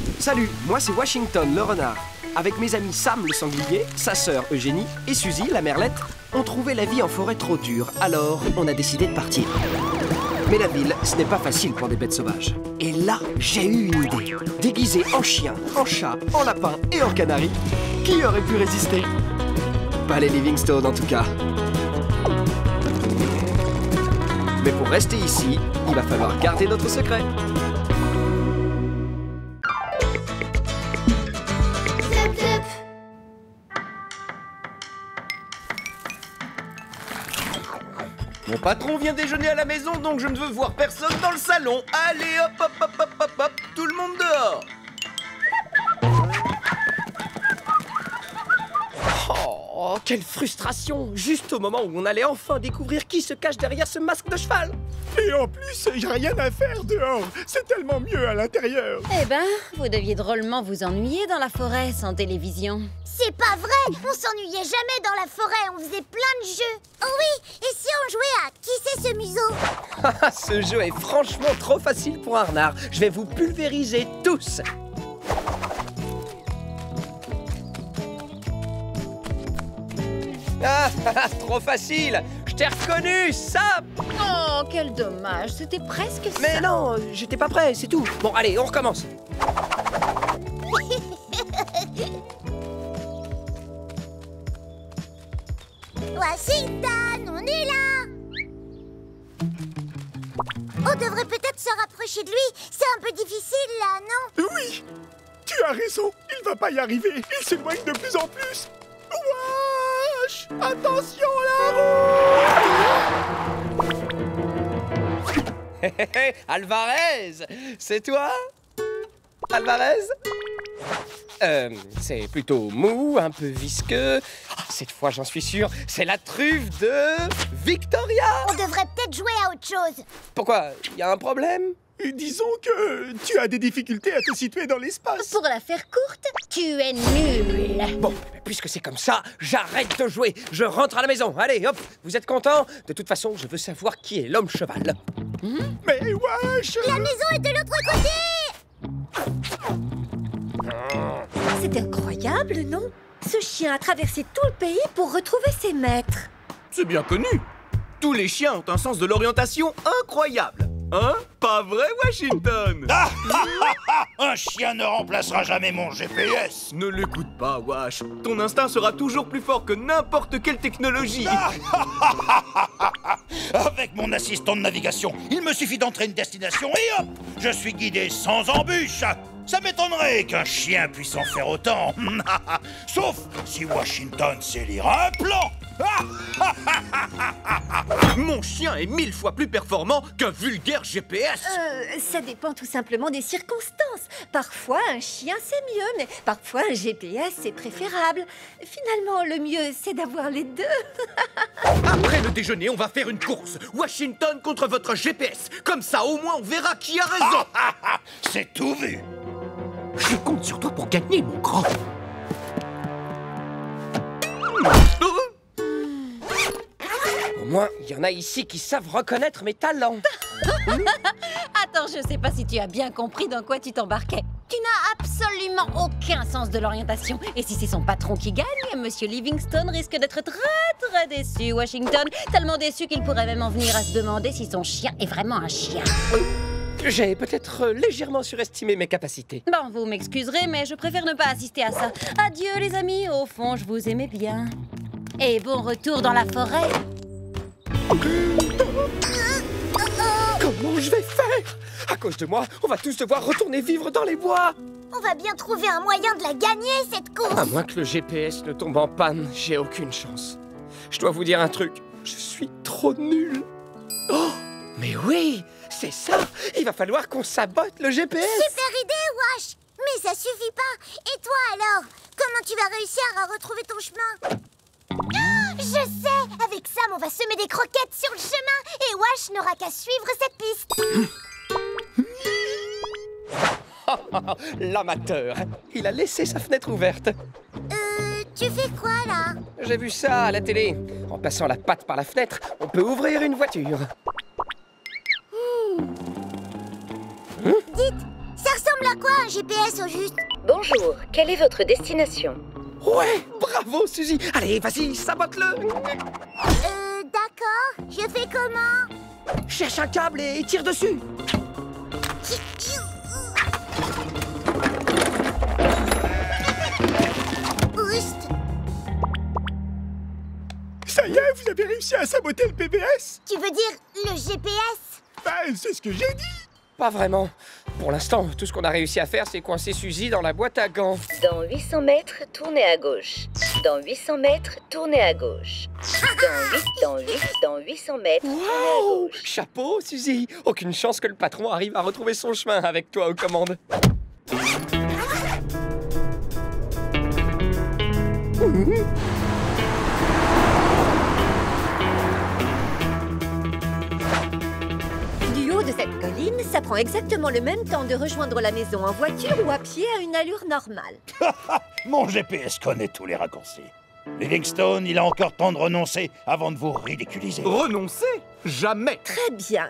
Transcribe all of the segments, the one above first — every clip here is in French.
Salut, moi c'est Washington le renard. Avec mes amis Sam le sanglier, sa sœur Eugénie et Suzy la merlette, on trouvait la vie en forêt trop dure, alors on a décidé de partir. Mais la ville, ce n'est pas facile pour des bêtes sauvages. Et là, j'ai eu une idée. Déguisé en chien, en chat, en lapin et en canari, qui aurait pu résister? Pas les Livingstone en tout cas. Mais pour rester ici, il va falloir garder notre secret. Mon patron vient déjeuner à la maison, donc je ne veux voir personne dans le salon. Allez, hop, hop, hop, hop, hop, hop, tout le monde dehors. Oh, quelle frustration! Juste au moment où on allait enfin découvrir qui se cache derrière ce masque de cheval. Et en plus, y a rien à faire dehors. C'est tellement mieux à l'intérieur. Eh ben, vous deviez drôlement vous ennuyer dans la forêt sans télévision. C'est pas vrai! On s'ennuyait jamais dans la forêt, on faisait plein de jeux. Oh oui, et si on jouait à Qui c'est ce museau? Ce jeu est franchement trop facile pour un renard. Je vais vous pulvériser tous. Ah, trop facile! Je t'ai reconnu, Sam! Oh, quel dommage, c'était presque ça. Mais non, j'étais pas prêt, c'est tout. Bon, allez, on recommence. Washington, on est là! On devrait peut-être se rapprocher de lui. C'est un peu difficile, là, non? Oui, tu as raison. Il va pas y arriver. Il s'éloigne de plus en plus. Wesh! Attention, la roue! Hé, hé, hé, Alvarez, c'est toi? Alvarez? C'est plutôt mou, un peu visqueux. Ah, cette fois, j'en suis sûr, c'est la truffe de Victoria! On devrait peut-être jouer à autre chose. Pourquoi? Y a un problème? Disons que tu as des difficultés à te situer dans l'espace. Pour la faire courte, tu es nul. Bon, puisque c'est comme ça, j'arrête de jouer. Je rentre à la maison. Allez, hop, vous êtes contents? De toute façon, je veux savoir qui est l'homme cheval. Mais wesh! La maison est de l'autre côté! C'est incroyable, non? Ce chien a traversé tout le pays pour retrouver ses maîtres. C'est bien connu. Tous les chiens ont un sens de l'orientation incroyable. Hein? Pas vrai, Washington? Un chien ne remplacera jamais mon GPS. Ne l'écoute pas, Wash. Ton instinct sera toujours plus fort que n'importe quelle technologie. Avec mon assistant de navigation, il me suffit d'entrer une destination et hop, je suis guidé sans embûche. Ça m'étonnerait qu'un chien puisse en faire autant. Sauf si Washington sait lire un plan. Mon chien est 1000 fois plus performant qu'un vulgaire GPS. Ça dépend tout simplement des circonstances. Parfois, un chien, c'est mieux, mais parfois, un GPS, c'est préférable. Finalement, le mieux, c'est d'avoir les deux. Après le déjeuner, on va faire une course. Washington contre votre GPS. Comme ça, au moins, on verra qui a raison. C'est tout vu. Je compte sur toi pour gagner, mon grand. Au moins, il y en a ici qui savent reconnaître mes talents. Attends, je sais pas si tu as bien compris dans quoi tu t'embarquais. Tu n'as absolument aucun sens de l'orientation. Et si c'est son patron qui gagne, Monsieur Livingstone risque d'être très déçu, Washington. Tellement déçu qu'il pourrait même en venir à se demander si son chien est vraiment un chien. J'ai peut-être légèrement surestimé mes capacités. Bon, vous m'excuserez, mais je préfère ne pas assister à ça. Adieu, les amis. Au fond, je vous aimais bien. Et bon retour dans la forêt. Comment je vais faire? À cause de moi, on va tous devoir retourner vivre dans les bois. On va bien trouver un moyen de la gagner, cette course. À moins que le GPS ne tombe en panne, j'ai aucune chance. Je dois vous dire un truc, je suis trop nul. Oh, mais oui, c'est ça. Il va falloir qu'on sabote le GPS. Super idée, Wash. Mais ça suffit pas. Et toi, alors? Comment tu vas réussir à retrouver ton chemin? Je sais. Avec Sam, on va semer des croquettes sur le chemin. Et Wash n'aura qu'à suivre cette piste. L'amateur, il a laissé sa fenêtre ouverte. Tu fais quoi, là? J'ai vu ça à la télé. En passant la patte par la fenêtre, on peut ouvrir une voiture. Dites, ça ressemble à quoi un GPS au juste? Bonjour, quelle est votre destination? Ouais, bravo, Suzy. Allez, vas-y, sabote-le. D'accord. Je fais comment? Cherche un câble et tire dessus. Oust. Ça y est, vous avez réussi à saboter le PBS? Tu veux dire le GPS? Ben, c'est ce que j'ai dit. Pas vraiment. Pour l'instant, tout ce qu'on a réussi à faire, c'est coincer Suzy dans la boîte à gants. Dans 800 mètres, tournez à gauche. Dans 800 mètres, tournez à gauche. Dans 800 mètres, tournez à Wow! gauche. Chapeau, Suzy. Aucune chance que le patron arrive à retrouver son chemin avec toi aux commandes. Du haut de cette colline, ça prend exactement le même temps de rejoindre la maison en voiture ou à pied à une allure normale. Mon GPS connaît tous les raccourcis. Livingstone, il a encore temps de renoncer avant de vous ridiculiser. Renoncer? Jamais. Très bien,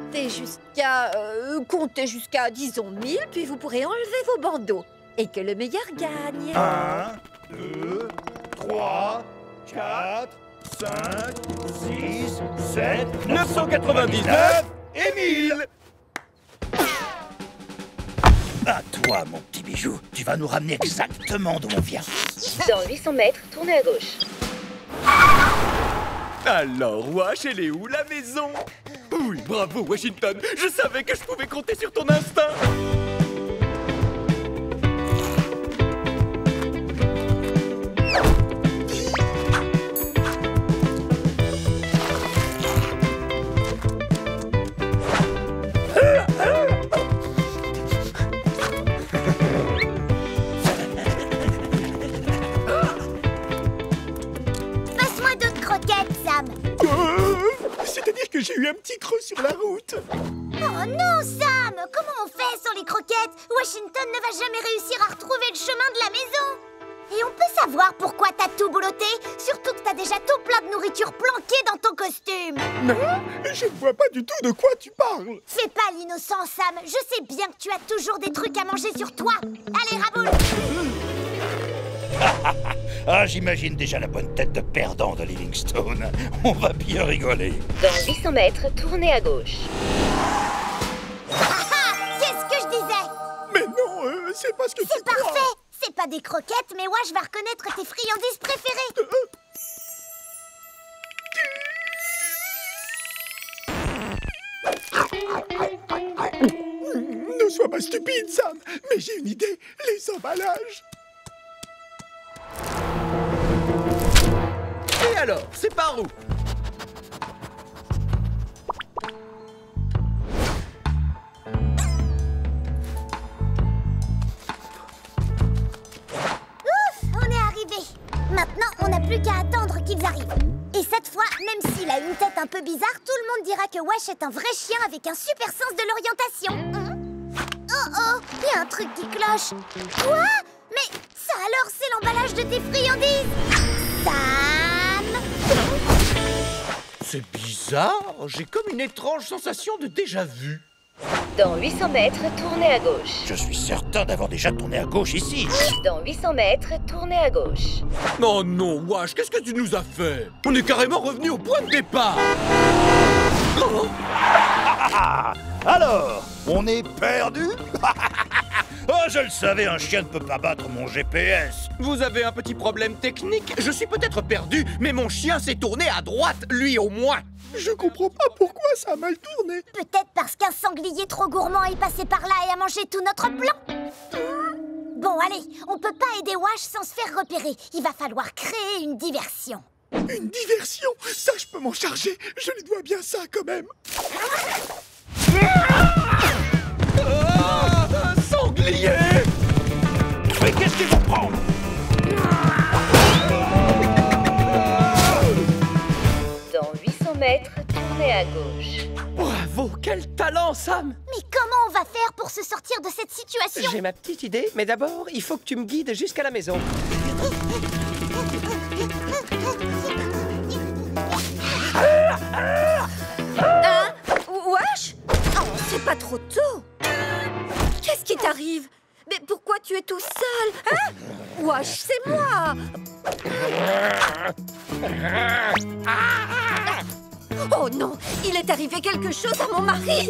comptez jusqu'à, disons, 1000, puis vous pourrez enlever vos bandeaux. Et que le meilleur gagne. 1, 2, 3, 4, 5, 6, 7, 999 et 1000. À toi, mon petit bijou. Tu vas nous ramener exactement d'où on vient. Dans 800 mètres, tournez à gauche. Alors, Wash, elle est où la maison? Oui, bravo, Washington. Je savais que je pouvais compter sur ton instinct. Passe-moi d'autres croquettes, Sam. C'est-à-dire que j'ai eu un petit creux sur la route. Oh non, Sam! Comment on fait sans les croquettes? Washington ne va jamais réussir à retrouver le chemin de la maison. Et on peut savoir pourquoi t'as tout boulotté? Surtout que t'as déjà tout plein de nourriture planquée dans ton costume. Non, je ne vois pas du tout de quoi tu parles. Fais pas l'innocent, Sam. Je sais bien que tu as toujours des trucs à manger sur toi. Allez, raboule! Ah, j'imagine déjà la bonne tête de perdant de Livingstone. On va bien rigoler. Dans 800 mètres, tournez à gauche. Qu'est-ce que je disais? Mais non, c'est pas ce que tu C'est crois. parfait! C'est pas des croquettes, mais Wash va reconnaître tes friandises préférées. Ne sois pas stupide, Sam. Mais j'ai une idée. Les emballages. Et alors, c'est par où? On est arrivé. Maintenant, on n'a plus qu'à attendre qu'ils arrivent. Et cette fois, même s'il a une tête un peu bizarre, tout le monde dira que Wash est un vrai chien avec un super sens de l'orientation. Oh, il y a un truc qui cloche. Quoi? Mais ça alors, c'est l'emballage de tes friandises. Sam! C'est bizarre. J'ai comme une étrange sensation de déjà-vu. Dans 800 mètres, tournez à gauche. Je suis certain d'avoir déjà tourné à gauche ici. Dans 800 mètres, tournez à gauche. Oh non, Wash, qu'est-ce que tu nous as fait? On est carrément revenu au point de départ. Oh, Alors, on est perdu? Oh, je le savais, un chien ne peut pas battre mon GPS. vous avez un petit problème technique. Je suis peut-être perdu, mais mon chien s'est tourné à droite, lui au moins. Je comprends pas pourquoi ça a mal tourné. Peut-être parce qu'un sanglier trop gourmand est passé par là et a mangé tout notre plan. Bon, allez, on peut pas aider Wash sans se faire repérer. Il va falloir créer une diversion. Une diversion. Ça, je peux m'en charger. Je lui dois bien ça, quand même. Ah, un sanglier! Mais qu'est-ce qu'il vous prend? Dans 800 mètres, tournez à gauche. Bravo, quel talent, Sam! Mais comment on va faire pour se sortir de cette situation? J'ai ma petite idée, mais d'abord, il faut que tu me guides jusqu'à la maison. Wesh! Oh, c'est pas trop tôt. Qu'est-ce qui t'arrive? Mais pourquoi tu es tout seul, hein? Wash, c'est moi! Oh non! Il est arrivé quelque chose à mon mari!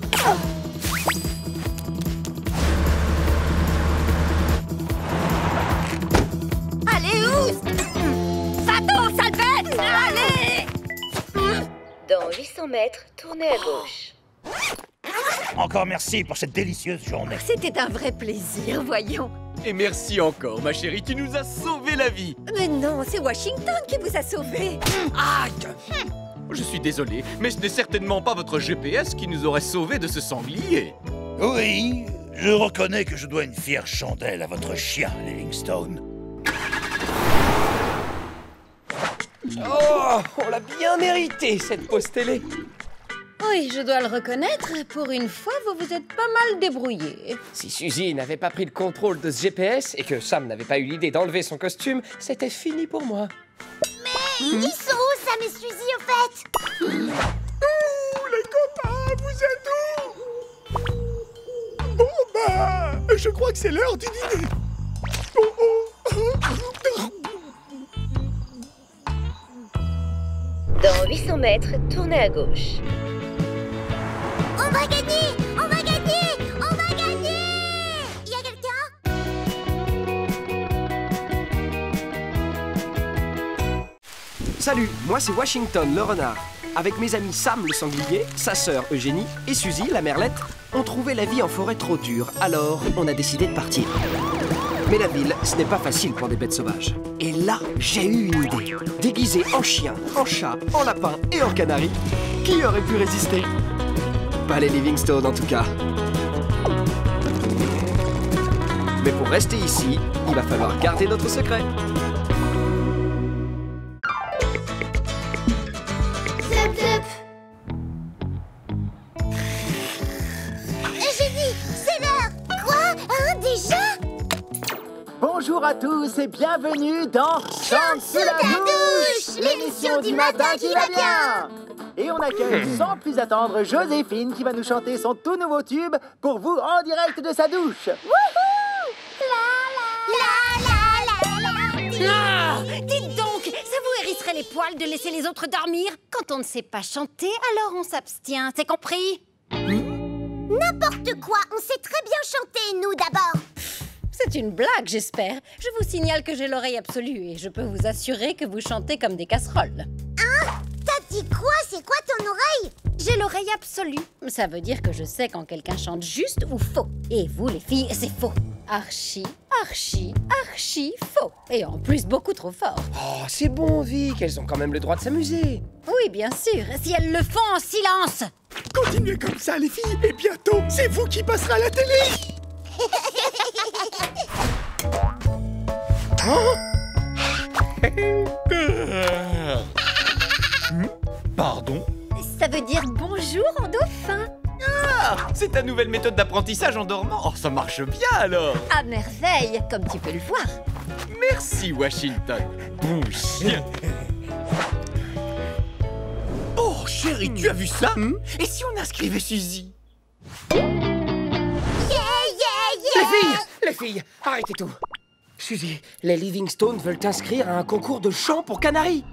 Allez, Ouz! Va-t'en, sale bête! Allez! Dans 800 mètres, tournez à gauche. Encore merci pour cette délicieuse journée. C'était un vrai plaisir, voyons. Et merci encore, ma chérie, tu nous as sauvé la vie. Mais non, c'est Washington qui vous a sauvé. Aïe! Je suis désolé, mais ce n'est certainement pas votre GPS qui nous aurait sauvés de ce sanglier. Oui, je reconnais que je dois une fière chandelle à votre chien, Livingstone. Oh, on l'a bien mérité, cette pause télé. Oui, je dois le reconnaître, pour une fois, vous vous êtes pas mal débrouillé. Si Suzy n'avait pas pris le contrôle de ce GPS et que Sam n'avait pas eu l'idée d'enlever son costume, c'était fini pour moi. Mais ils sont où, Sam et Suzy, au fait? Ouh, les copains, vous êtes où? Bon, bah, je crois que c'est l'heure du dîner. Oh, oh. Dans 800 mètres, tournez à gauche. On va gagner! On va gagner! On va gagner! Y a quelqu'un? Salut, moi c'est Washington le renard. Avec mes amis Sam le sanglier, sa sœur Eugénie et Suzy la merlette, on trouvait la vie en forêt trop dure, alors on a décidé de partir. Mais la ville, ce n'est pas facile pour des bêtes sauvages. Et là, j'ai eu une idée. Déguisé en chien, en chat, en lapin et en canari, qui aurait pu résister? Pas les Livingstone en tout cas. Mais pour rester ici, il va falloir garder notre secret. Zep, zep. Eugénie, c'est l'heure! Quoi? Hein, déjà? Bonjour à tous et bienvenue dans Chante sous la douche, l'émission du matin qui va bien. Et on accueille sans plus attendre Joséphine qui va nous chanter son tout nouveau tube pour vous en direct de sa douche. Wouhou! La la la la la la. Ah! Dites donc, ça vous hérisserait les poils de laisser les autres dormir? Quand on ne sait pas chanter, alors on s'abstient, c'est compris? N'importe quoi, on sait très bien chanter, nous d'abord. C'est une blague, j'espère. Je vous signale que j'ai l'oreille absolue et je peux vous assurer que vous chantez comme des casseroles. Hein? T'as dit quoi? C'est quoi ton oreille? J'ai l'oreille absolue. Ça veut dire que je sais quand quelqu'un chante juste ou faux. Et vous, les filles, c'est faux. Archi, archi, archi faux. Et en plus, beaucoup trop fort. Oh, c'est bon, Vic, elles ont quand même le droit de s'amuser. Oui, bien sûr, si elles le font en silence. Continuez comme ça, les filles, et bientôt, c'est vous qui passerez à la télé. Pardon? Ça veut dire bonjour en dauphin. Ah, c'est ta nouvelle méthode d'apprentissage en dormant. Oh, ça marche bien alors. À merveille, comme tu peux le voir. Merci, Washington. Bon chien. Oh, chérie, tu as vu ça? Et si on inscrivait Suzy? Les filles, arrêtez tout. Suzy, les Livingstone veulent t'inscrire à un concours de chant pour Canary.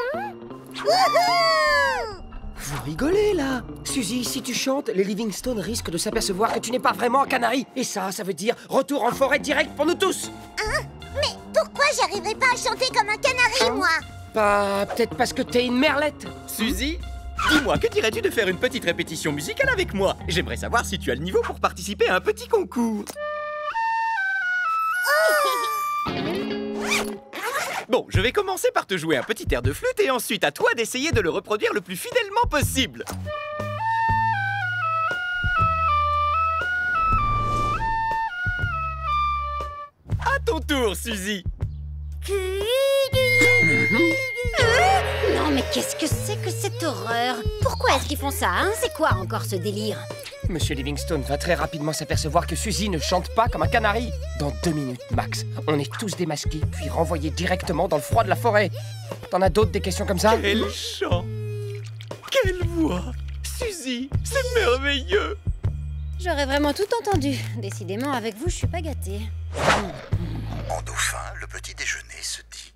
Vous rigolez, là? Suzy, si tu chantes, les Livingstone risquent de s'apercevoir que tu n'es pas vraiment un canari. Et ça veut dire retour en forêt direct pour nous tous. Hein? Mais pourquoi j'arriverai pas à chanter comme un canari, moi? Bah, peut-être parce que t'es une merlette. Suzy, dis-moi, que dirais-tu de faire une petite répétition musicale avec moi? J'aimerais savoir si tu as le niveau pour participer à un petit concours. Bon, je vais commencer par te jouer un petit air de flûte et ensuite à toi d'essayer de le reproduire le plus fidèlement possible. À ton tour, Suzy. Non, mais qu'est-ce que c'est que cette horreur? Pourquoi est-ce qu'ils font ça, hein? C'est quoi encore ce délire? Monsieur Livingstone va très rapidement s'apercevoir que Suzy ne chante pas comme un canari. Dans 2 minutes max, on est tous démasqués puis renvoyés directement dans le froid de la forêt. T'en as d'autres des questions comme ça? Quel chant! Quelle voix! Suzy, c'est merveilleux! J'aurais vraiment tout entendu. Décidément, avec vous, je suis pas gâtée. En dauphin, le petit déjeuner se dit.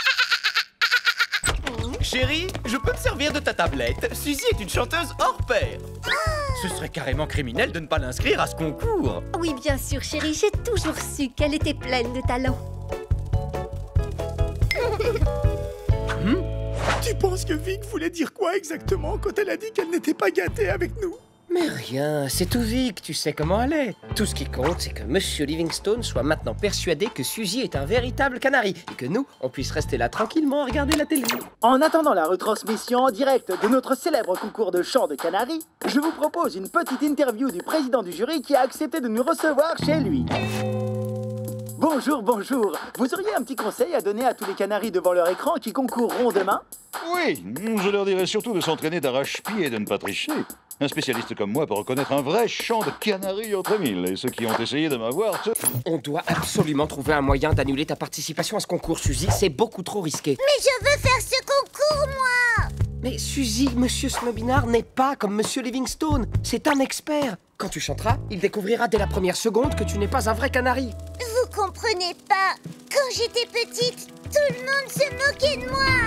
Chérie, je peux me servir de ta tablette. Suzy est une chanteuse hors pair. Ce serait carrément criminel de ne pas l'inscrire à ce concours. Oui, bien sûr, chérie, j'ai toujours su qu'elle était pleine de talent. Tu penses que Vic voulait dire quoi exactement quand elle a dit qu'elle n'était pas gâtée avec nous? Mais rien, c'est tout Vic, tu sais comment elle est. Tout ce qui compte, c'est que Monsieur Livingstone soit maintenant persuadé que Suzy est un véritable canari et que nous, on puisse rester là tranquillement à regarder la télé. En attendant la retransmission en direct de notre célèbre concours de chant de Canaries, je vous propose une petite interview du président du jury qui a accepté de nous recevoir chez lui. Bonjour, bonjour. Vous auriez un petit conseil à donner à tous les canaris devant leur écran qui concourront demain? Oui, je leur dirais surtout de s'entraîner d'arrache-pied et de ne pas tricher. Un spécialiste comme moi peut reconnaître un vrai chant de canari entre mille. Et ceux qui ont essayé de m'avoir... On doit absolument trouver un moyen d'annuler ta participation à ce concours, Suzy. C'est beaucoup trop risqué. Mais je veux faire ce concours, moi! Mais Suzy, Monsieur Snobinard n'est pas comme Monsieur Livingstone. C'est un expert. Quand tu chanteras, il découvrira dès la première seconde que tu n'es pas un vrai canari. Vous comprenez pas? Quand j'étais petite, tout le monde se moquait de moi!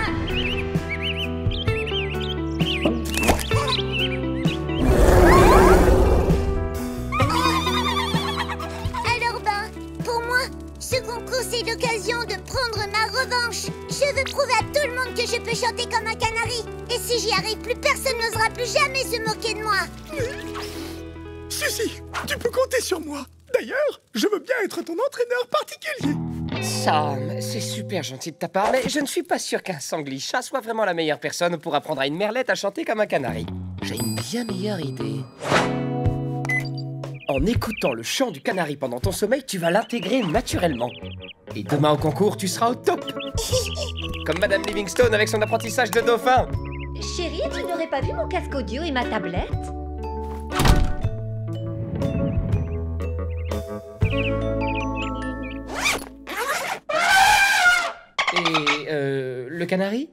Alors pour moi, ce concours c'est l'occasion de prendre ma revanche. Je veux prouver à tout le monde que je peux chanter comme un canari. Et si j'y arrive plus, personne n'osera plus jamais se moquer de moi. Suzy, tu peux compter sur moi. D'ailleurs, je veux bien être ton entraîneur particulier. Sam, c'est super gentil de ta part, mais je ne suis pas sûr qu'un sanglicha soit vraiment la meilleure personne pour apprendre à une merlette à chanter comme un canari. J'ai une bien meilleure idée. En écoutant le chant du canari pendant ton sommeil, tu vas l'intégrer naturellement. Et demain au concours, tu seras au top. Comme Madame Livingstone avec son apprentissage de dauphin. Chérie, tu n'aurais pas vu mon casque audio et ma tablette? Et le canari?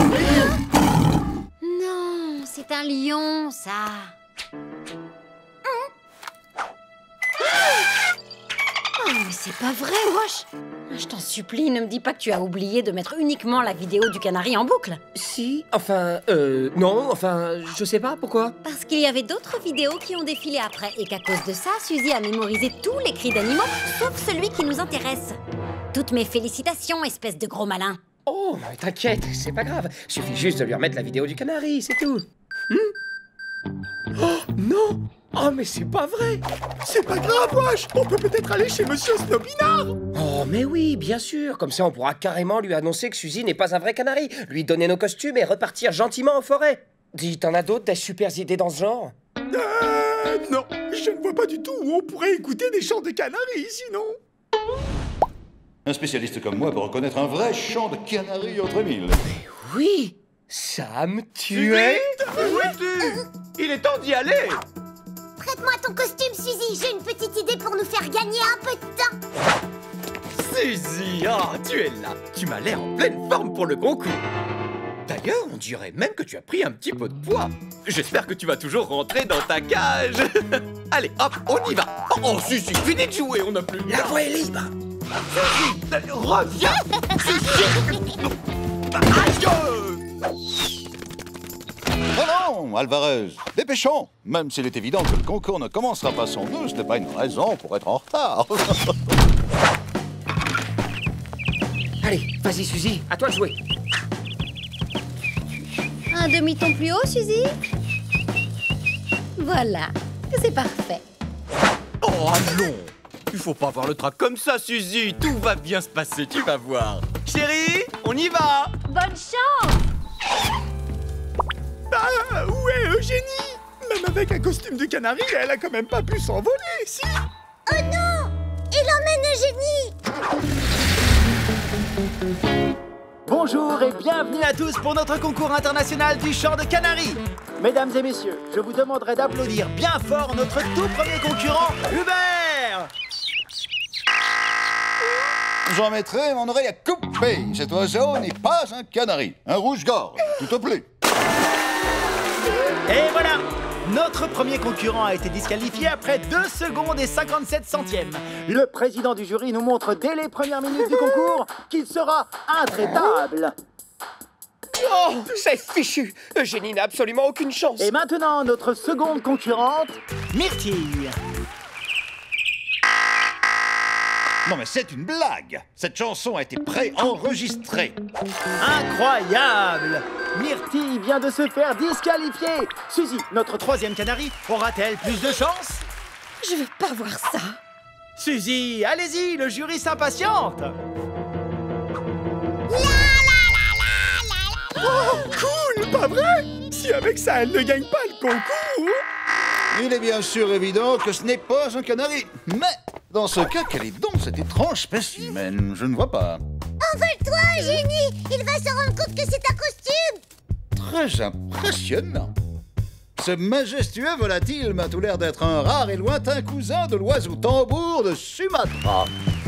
Non, c'est un lion, ça. Oh, mais c'est pas vrai, Wash. Je t'en supplie, ne me dis pas que tu as oublié de mettre uniquement la vidéo du canari en boucle. Si, non, je sais pas, pourquoi? Parce qu'il y avait d'autres vidéos qui ont défilé après et qu'à cause de ça, Suzy a mémorisé tous les cris d'animaux, sauf celui qui nous intéresse. Toutes mes félicitations, espèce de gros malin. Oh, mais t'inquiète, c'est pas grave. Suffit juste de lui remettre la vidéo du canari, c'est tout. Oh, non! Oh, mais c'est pas vrai! C'est pas grave, Wash. On peut peut-être aller chez Monsieur Snobinard. Oh, mais oui, bien sûr. Comme ça, on pourra carrément lui annoncer que Suzy n'est pas un vrai canari, lui donner nos costumes et repartir gentiment en forêt. Dis, t'en as d'autres, des super idées dans ce genre? Non, je ne vois pas du tout où on pourrait écouter des chants de canaris, sinon. Un spécialiste comme moi peut reconnaître un vrai chant de canari entre mille. Oui! Sam, tu es... Où es-tu? Il est temps d'y aller. Prête-moi ton costume, Suzy. J'ai une petite idée pour nous faire gagner un peu de temps. Suzy, tu es là. Tu m'as l'air en pleine forme pour le concours. D'ailleurs, on dirait même que tu as pris un petit peu de poids. J'espère que tu vas toujours rentrer dans ta cage. Allez, hop, on y va. Oh, Suzy, finis de jouer, on n'a plus... La voie est libre. Suzy, reviens. Suzy. Aïe! Oh non, Alvarez, dépêchons. Même s'il est évident que le concours ne commencera pas sans nous, ce n'est pas une raison pour être en retard. Allez, vas-y, Suzy, à toi de jouer. Un demi-ton plus haut, Suzy? Voilà, c'est parfait. Oh non! Il faut pas voir le trac comme ça, Suzy. Tout va bien se passer, tu vas voir. Chérie, on y va. Bonne chance! Ah, où est Eugénie? Même avec un costume de canari, elle a quand même pas pu s'envoler, si? Oh non! Il emmène Eugénie! Bonjour et bienvenue À tous pour notre concours international du chant de canari. Mesdames et messieurs, je vous demanderai d'applaudir bien fort notre tout premier concurrent, Hubert. J'en mettrai mon oreille à couper. Cet oiseau n'est pas un canari, un rouge-gorge, tout au plus. Et voilà, Notre premier concurrent a été disqualifié après 2 secondes et 57 centièmes. Le président du jury nous montre dès les premières minutes du concours qu'il sera intraitable. Oh, c'est fichu. Eugénie n'a absolument aucune chance. Et maintenant, notre seconde concurrente, Myrtille. Non mais c'est une blague. Cette chanson a été pré-enregistrée. Incroyable! Myrtille vient de se faire disqualifier. Suzy, notre troisième canari, aura-t-elle plus de chance? Je veux pas voir ça. Suzy, allez-y, le jury s'impatiente. Oh, cool, pas vrai? Si avec ça, elle ne gagne pas le concours... Il est bien sûr évident que ce n'est pas un canari. Mais dans ce cas, quel est donc cet étrange spécimen? Je ne vois pas. Envole-toi, Eugénie! Il va se rendre compte que c'est un costume! Très impressionnant. Ce majestueux volatile m'a tout l'air d'être un rare et lointain cousin de l'oiseau tambour de Sumatra.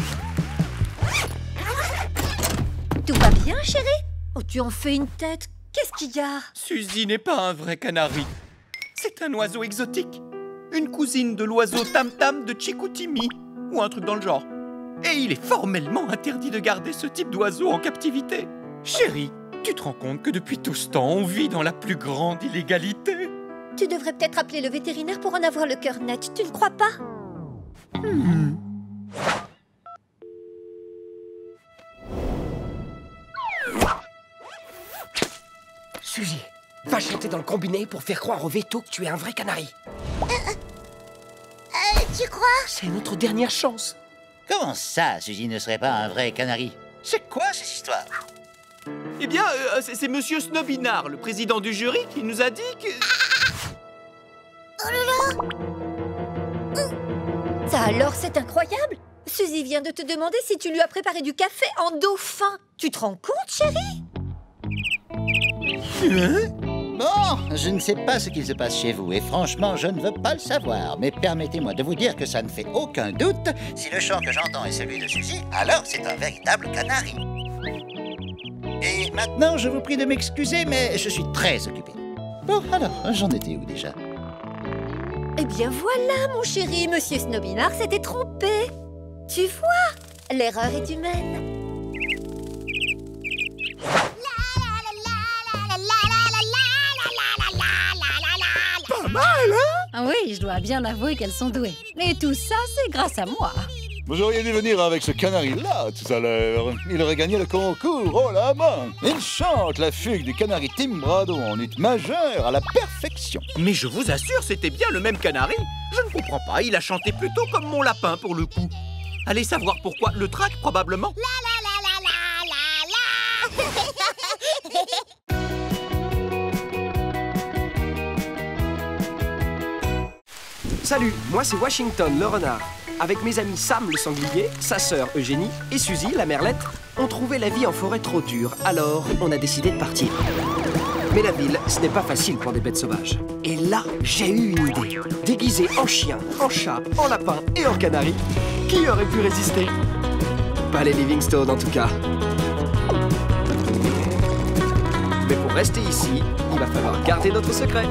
Tout va bien, chérie? Oh, tu en fais une tête. Qu'est-ce qu'il y a? Suzy n'est pas un vrai canari. C'est un oiseau exotique. Une cousine de l'oiseau tam-tam de Chicoutimi, ou un truc dans le genre. Et il est formellement interdit de garder ce type d'oiseau en captivité. Chérie, tu te rends compte que depuis tout ce temps, on vit dans la plus grande illégalité? Tu devrais peut-être appeler le vétérinaire pour en avoir le cœur net, tu ne crois pas? Suzy, va chanter dans le combiné pour faire croire au veto que tu es un vrai canari. Tu crois? C'est notre dernière chance. Comment ça, Suzy ne serait pas un vrai canari? C'est quoi cette histoire? Eh bien, c'est Monsieur Snobinard, le président du jury, qui nous a dit que... Oh là là! Ça alors, c'est incroyable! Suzy vient de te demander si tu lui as préparé du café en dauphin. Tu te rends compte, chérie? Bon, je ne sais pas ce qu'il se passe chez vous et franchement, je ne veux pas le savoir. Mais permettez-moi de vous dire que ça ne fait aucun doute. Si le chant que j'entends est celui de Suzy, alors c'est un véritable canari. Et maintenant, je vous prie de m'excuser, mais je suis très occupé. Bon, alors, j'en étais où déjà? Eh bien voilà, mon chéri, Monsieur Snobinard s'était trompé. Tu vois, l'erreur est humaine. Pas mal, hein? Ah oui, je dois bien avouer qu'elles sont douées. Et tout ça, c'est grâce à moi. Vous auriez dû venir avec ce canari-là tout à l'heure. Il aurait gagné le concours, oh la main! Il chante la fugue du canari Timbrado en ut majeur à la perfection. Mais je vous assure, c'était bien le même canari. Je ne comprends pas, il a chanté plutôt comme mon lapin pour le coup. Allez savoir pourquoi, le trac probablement. Salut, moi c'est Washington le renard. Avec mes amis Sam le sanglier, sa sœur Eugénie et Suzy la merlette, on trouvait la vie en forêt trop dure, alors on a décidé de partir. Mais la ville, ce n'est pas facile pour des bêtes sauvages. Et là, j'ai eu une idée. Déguisé en chien, en chat, en lapin et en canari, qui aurait pu résister? Pas les Livingstone en tout cas. Mais pour rester ici, il va falloir garder notre secret.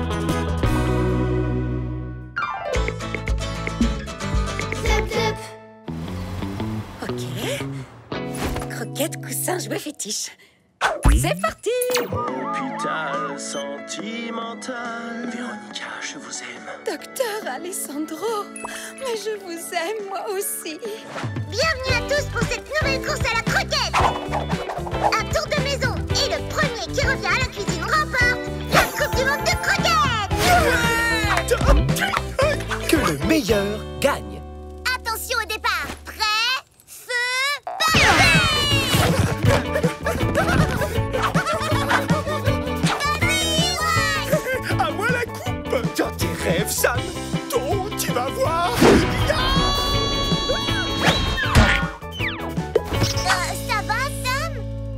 Croquette, coussin, jouet fétiche. C'est parti! Hôpital sentimental. Véronica, je vous aime. Docteur Alessandro, mais je vous aime moi aussi. Bienvenue à tous pour cette nouvelle course à la croquette! Un tour de maison et le premier qui revient à la cuisine remporte la Coupe du Monde de croquette! Que le meilleur gagne! Attention au départ! Prêt? Feu! Parfait! À moi la coupe! Dans tes rêves, Sam! Oh, tu vas voir! Ça va, Sam?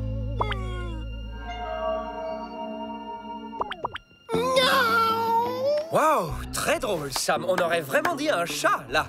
Waouh, très drôle, Sam. On aurait vraiment dit un chat, là.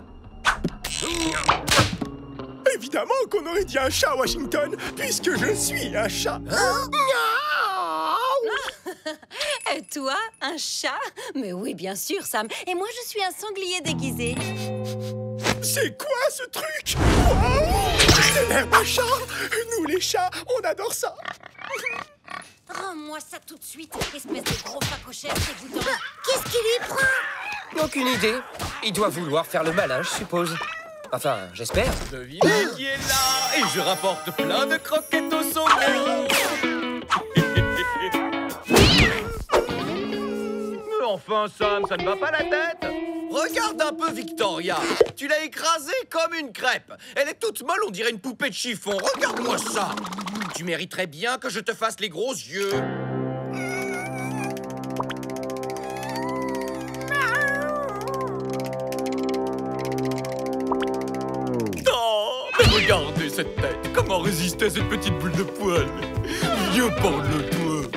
Évidemment qu'on aurait dit un chat à Washington, puisque je suis un chat. Toi, un chat? Mais oui, bien sûr, Sam. Et moi, je suis un sanglier déguisé. C'est quoi ce truc? Waouh! C'est l'air d'un chat! Nous, les chats, on adore ça! Rends-moi ça tout de suite, espèce de gros facochère dégoûtant. Qu'est-ce qui lui prend? Aucune idée. Il doit vouloir faire le malin, je suppose. Enfin, j'espère. Devinez qui est là? Et je rapporte plein de croquettes au sanglier. Mais enfin, Sam, ça ne va pas la tête? Regarde un peu Victoria. Tu l'as écrasée comme une crêpe. Elle est toute molle, on dirait une poupée de chiffon. Regarde-moi ça. Tu mériterais bien que je te fasse les gros yeux. Oh, mais regardez cette tête. Comment résister à cette petite boule de poil? Viens par le doigt.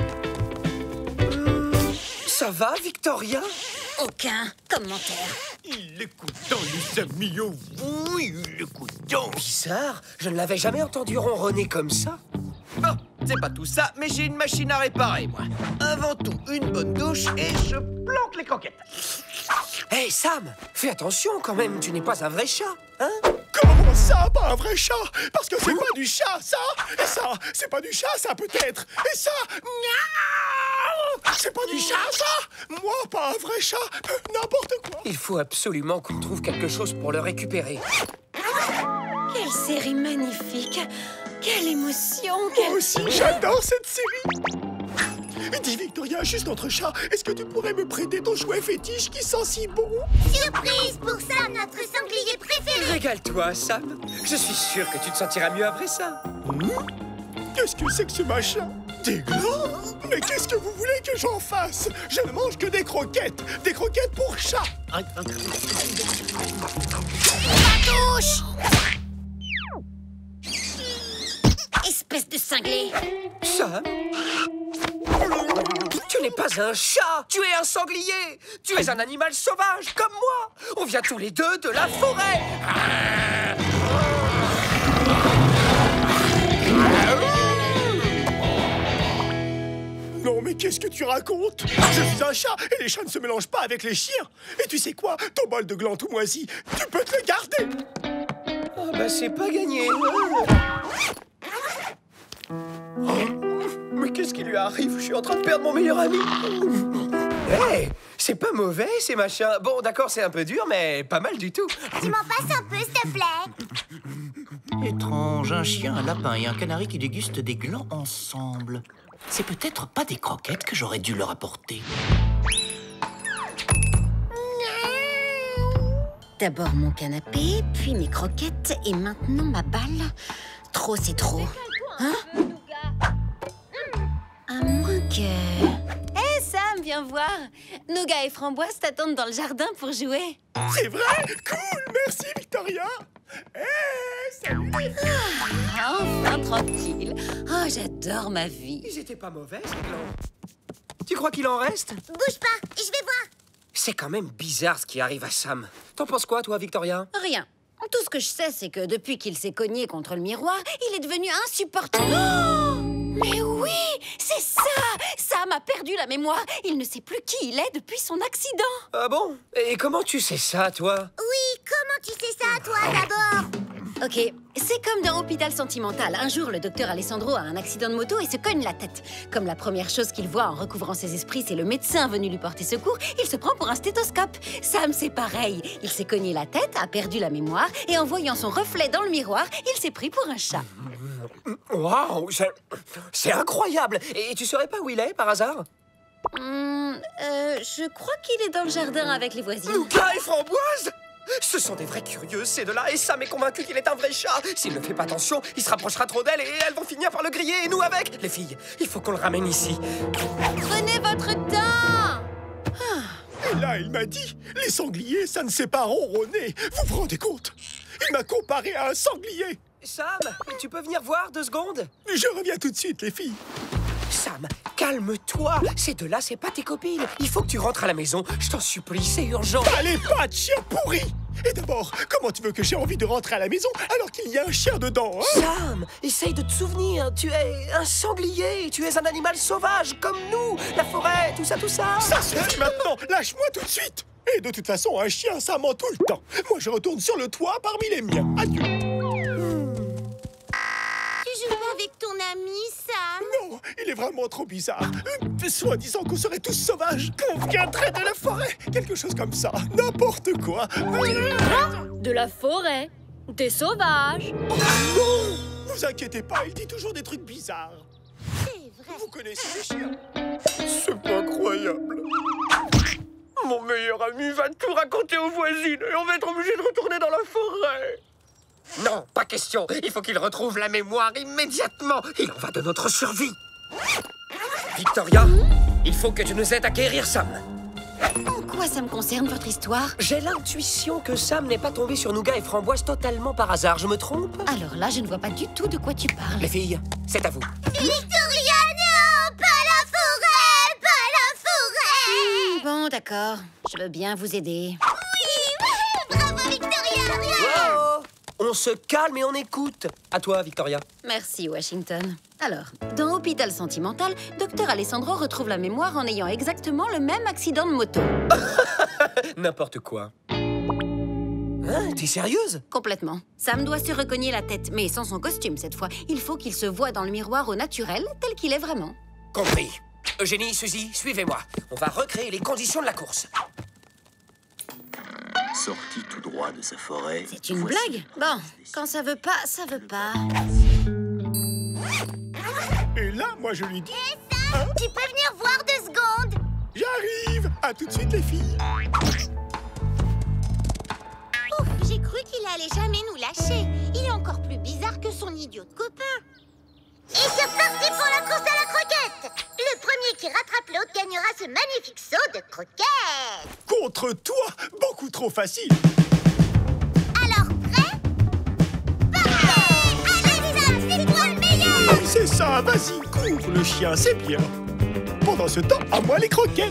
Ça va, Victoria? Aucun commentaire. Il est coutant, les amis. Oh oui, il est coutant. Bizarre, je ne l'avais jamais entendu ronronner comme ça. Bon, c'est pas tout ça, mais j'ai une machine à réparer, moi. Avant tout, une bonne douche et je planque les croquettes. Hé, Sam, fais attention quand même, tu n'es pas un vrai chat, hein? Comment ça, pas un vrai chat? Parce que c'est pas du chat, ça! Et ça, c'est pas du chat, ça, peut-être! Et ça, miaou! C'est pas du chat, ça! Moi, pas un vrai chat, n'importe quoi! Il faut absolument qu'on trouve quelque chose pour le récupérer. Quelle série magnifique! Quelle émotion! Moi aussi, j'adore cette série! Dis, Victoria, juste entre chats, est-ce que tu pourrais me prêter ton jouet fétiche qui sent si bon? Surprise pour Sam, notre sanglier préféré! Régale-toi, Sam. Je suis sûr que tu te sentiras mieux après ça. Qu'est-ce que c'est que ce machin? Des glands? Mais qu'est-ce que vous voulez que j'en fasse? Je ne mange que des croquettes pour chat! Touche! Espèce de cinglé! Sam? Tu n'es pas un chat, tu es un sanglier. Tu es un animal sauvage, comme moi. On vient tous les deux de la forêt. Non, mais qu'est-ce que tu racontes? Je suis un chat et les chats ne se mélangent pas avec les chiens. Et tu sais quoi? Ton bol de gland tout moisi, tu peux te le garder. Oh, bah c'est pas gagné. Mais qu'est-ce qui lui arrive? Je suis en train de perdre mon meilleur ami. Hé, c'est pas mauvais ces machins. Bon, d'accord, c'est un peu dur, mais pas mal du tout. Tu m'en passes un peu, s'il te plaît? Étrange, un chien, un lapin et un canari qui dégustent des glands ensemble. C'est peut-être pas des croquettes que j'aurais dû leur apporter. D'abord mon canapé, puis mes croquettes, et maintenant ma balle. Trop, c'est trop. Hein? À moins que... Hé, Sam, viens voir. Nougat et Framboise t'attendent dans le jardin pour jouer. C'est vrai? Cool, merci Victoria. Salut les filles. Enfin tranquille. Oh, j'adore ma vie. Ils étaient pas mauvais, ces glands. Tu crois qu'il en reste? Bouge pas, je vais voir. C'est quand même bizarre ce qui arrive à Sam. T'en penses quoi, toi, Victoria? Rien. Tout ce que je sais, c'est que depuis qu'il s'est cogné contre le miroir, il est devenu insupportable. Oh! Mais oui, c'est ça! Sam a perdu la mémoire. Il ne sait plus qui il est depuis son accident. Ah bon? Et comment tu sais ça, toi? Oui, comment tu sais ça, toi, d'abord? Ok, c'est comme dans Hôpital Sentimental. Un jour, le docteur Alessandro a un accident de moto et se cogne la tête. Comme la première chose qu'il voit en recouvrant ses esprits, c'est le médecin venu lui porter secours, il se prend pour un stéthoscope. Sam, c'est pareil. Il s'est cogné la tête, a perdu la mémoire, et en voyant son reflet dans le miroir, il s'est pris pour un chat. Waouh, c'est incroyable. Et tu saurais pas où il est, par hasard? Je crois qu'il est dans le jardin avec les voisines. Nougat et Framboise! Ce sont des vrais curieux, ces deux-là, et Sam est convaincu qu'il est un vrai chat. S'il ne fait pas attention, il se rapprochera trop d'elles et elles vont finir par le griller, et nous avec. Les filles, il faut qu'on le ramène ici. Prenez votre temps! Et là, il m'a dit, les sangliers, ça ne sait pas ronronner. Vous vous rendez compte? Il m'a comparé à un sanglier. Sam, tu peux venir voir 2 secondes? Je reviens tout de suite, les filles. Sam, calme-toi. Ces deux-là, c'est pas tes copines. Il faut que tu rentres à la maison. Je t'en supplie, c'est urgent. Allez, pas de chien pourri! Et d'abord, comment tu veux que j'ai envie de rentrer à la maison alors qu'il y a un chien dedans, hein? Sam, essaye de te souvenir. Tu es un sanglier. Tu es un animal sauvage comme nous. La forêt, tout ça, tout ça. Ça suffit maintenant. Lâche-moi tout de suite. Et de toute façon, un chien, ça ment tout le temps. Moi, je retourne sur le toit parmi les miens. Adieu. Tu joues avec ton ami, Sam? Non, il est vraiment trop bizarre. Soi-disant qu'on serait tous sauvages, qu'on viendrait de la forêt. Quelque chose comme ça. N'importe quoi. De la forêt. Des sauvages. Oh non! Vous inquiétez pas, il dit toujours des trucs bizarres. C'est vrai. Vous connaissez les chiens? C'est pas incroyable. Mon meilleur ami va tout raconter aux voisines et on va être obligé de retourner dans la forêt. Non, pas question. Il faut qu'il retrouve la mémoire immédiatement. Il en va de notre survie. Victoria, il faut que tu nous aides à guérir Sam. En quoi ça me concerne, votre histoire? J'ai l'intuition que Sam n'est pas tombé sur Nougat et Framboise totalement par hasard. Je me trompe? Alors là, je ne vois pas du tout de quoi tu parles. Les filles, c'est à vous. Victoria, non! Pas la forêt! Pas la forêt! Bon, d'accord. Je veux bien vous aider. Oui! Bravo, Victoria! Oh, on se calme et on écoute. À toi, Victoria. Merci, Washington. Alors, dans Hôpital Sentimental, Dr Alessandro retrouve la mémoire en ayant exactement le même accident de moto. N'importe quoi. Hein, t'es sérieuse? Complètement. Sam doit se recogner la tête, mais sans son costume cette fois. Il faut qu'il se voie dans le miroir au naturel, tel qu'il est vraiment. Compris. Eugénie, Suzy, suivez-moi. On va recréer les conditions de la course. Sorti tout droit de sa forêt. C'est une blague? Bon, quand ça veut pas, ça veut pas. Et là, moi, je lui dis... Sam, tu peux venir voir 2 secondes? J'arrive. À tout de suite, les filles. Ouf, j'ai cru qu'il allait jamais nous lâcher. Il est encore plus bizarre que son idiot de copain. Et c'est parti pour la course à la croquette. Le premier qui rattrape l'autre gagnera ce magnifique saut de croquette. Contre toi, beaucoup trop facile. Alors, prêt? Parfait! Allez, Sam, c'est toi le meilleur! C'est ça, vas-y, cours, le chien, c'est bien. Pendant ce temps, à moi les croquettes.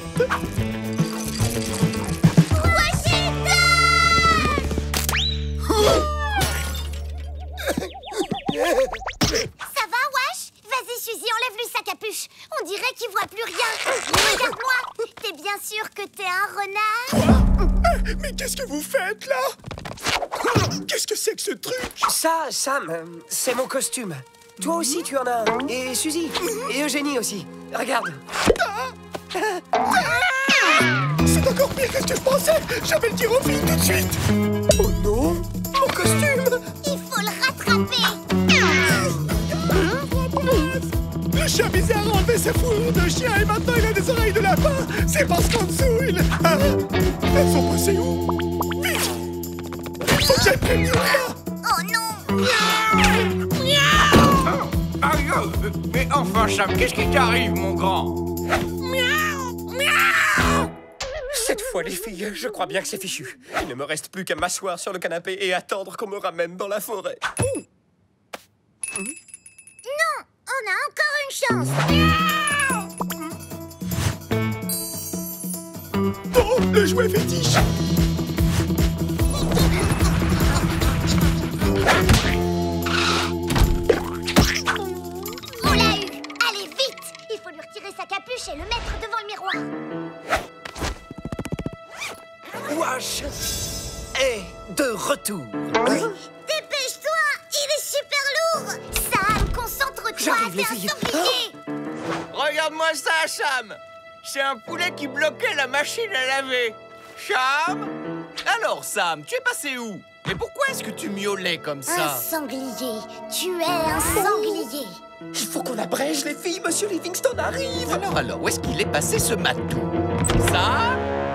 Ça va, Wash? Vas-y, Suzy, enlève-lui sa capuche. On dirait qu'il voit plus rien. Regarde-moi. T'es bien sûr que t'es un renard? Quoi? Mais qu'est-ce que vous faites, là? Qu'est-ce que c'est que ce truc? Ça, Sam, c'est mon costume. Toi aussi, tu en as un. Et Suzy. Et Eugénie aussi. Regarde. C'est encore pire que ce que je pensais. Je vais le dire aux filles tout de suite. Oh non, mon costume. Il faut le rattraper. Le chien bizarre a enlevé sa fourrure de chien et maintenant il a des oreilles de lapin. C'est parce qu'en dessous, il... Ah, elles sont passées où? Vite! Il faut que j'aille prévenir là. Oh non! Mais enfin, Sam, qu'est-ce qui t'arrive, mon grand? Cette fois, les filles, je crois bien que c'est fichu. Il ne me reste plus qu'à m'asseoir sur le canapé et attendre qu'on me ramène dans la forêt. Non! On a encore une chance! Oh, le jouet fétiche. On l'a eu! Allez, vite! Il faut lui retirer sa capuche et le mettre devant le miroir. Wash est de retour. Dépêche-toi! Il est super lourd! Sam, concentre-toi! J'arrive, les T'es un filles. sanglier! Regarde-moi ça, Sam. C'est un poulet qui bloquait la machine à laver. Sam? Alors, Sam, tu es passé où? Et pourquoi est-ce que tu miaulais comme Un ça? sanglier! Tu es un sanglier! Il faut qu'on abrège, les filles. Monsieur Livingstone arrive. Alors, où est-ce qu'il est passé ce matou? Ça?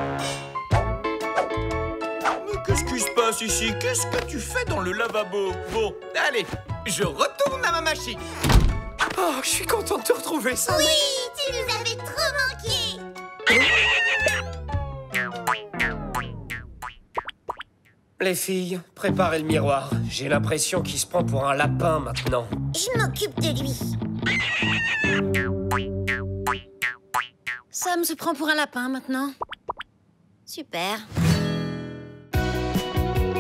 Mais qu'est-ce qui se passe ici? Qu'est-ce que tu fais dans le lavabo? Bon, allez, je retourne à ma machine. Oh, je suis content de te retrouver, Sam. Oui! Tu nous avais trop manqué! Les filles, préparez le miroir. J'ai l'impression qu'il se prend pour un lapin maintenant. Je m'occupe de lui. Sam se prend pour un lapin maintenant. Super.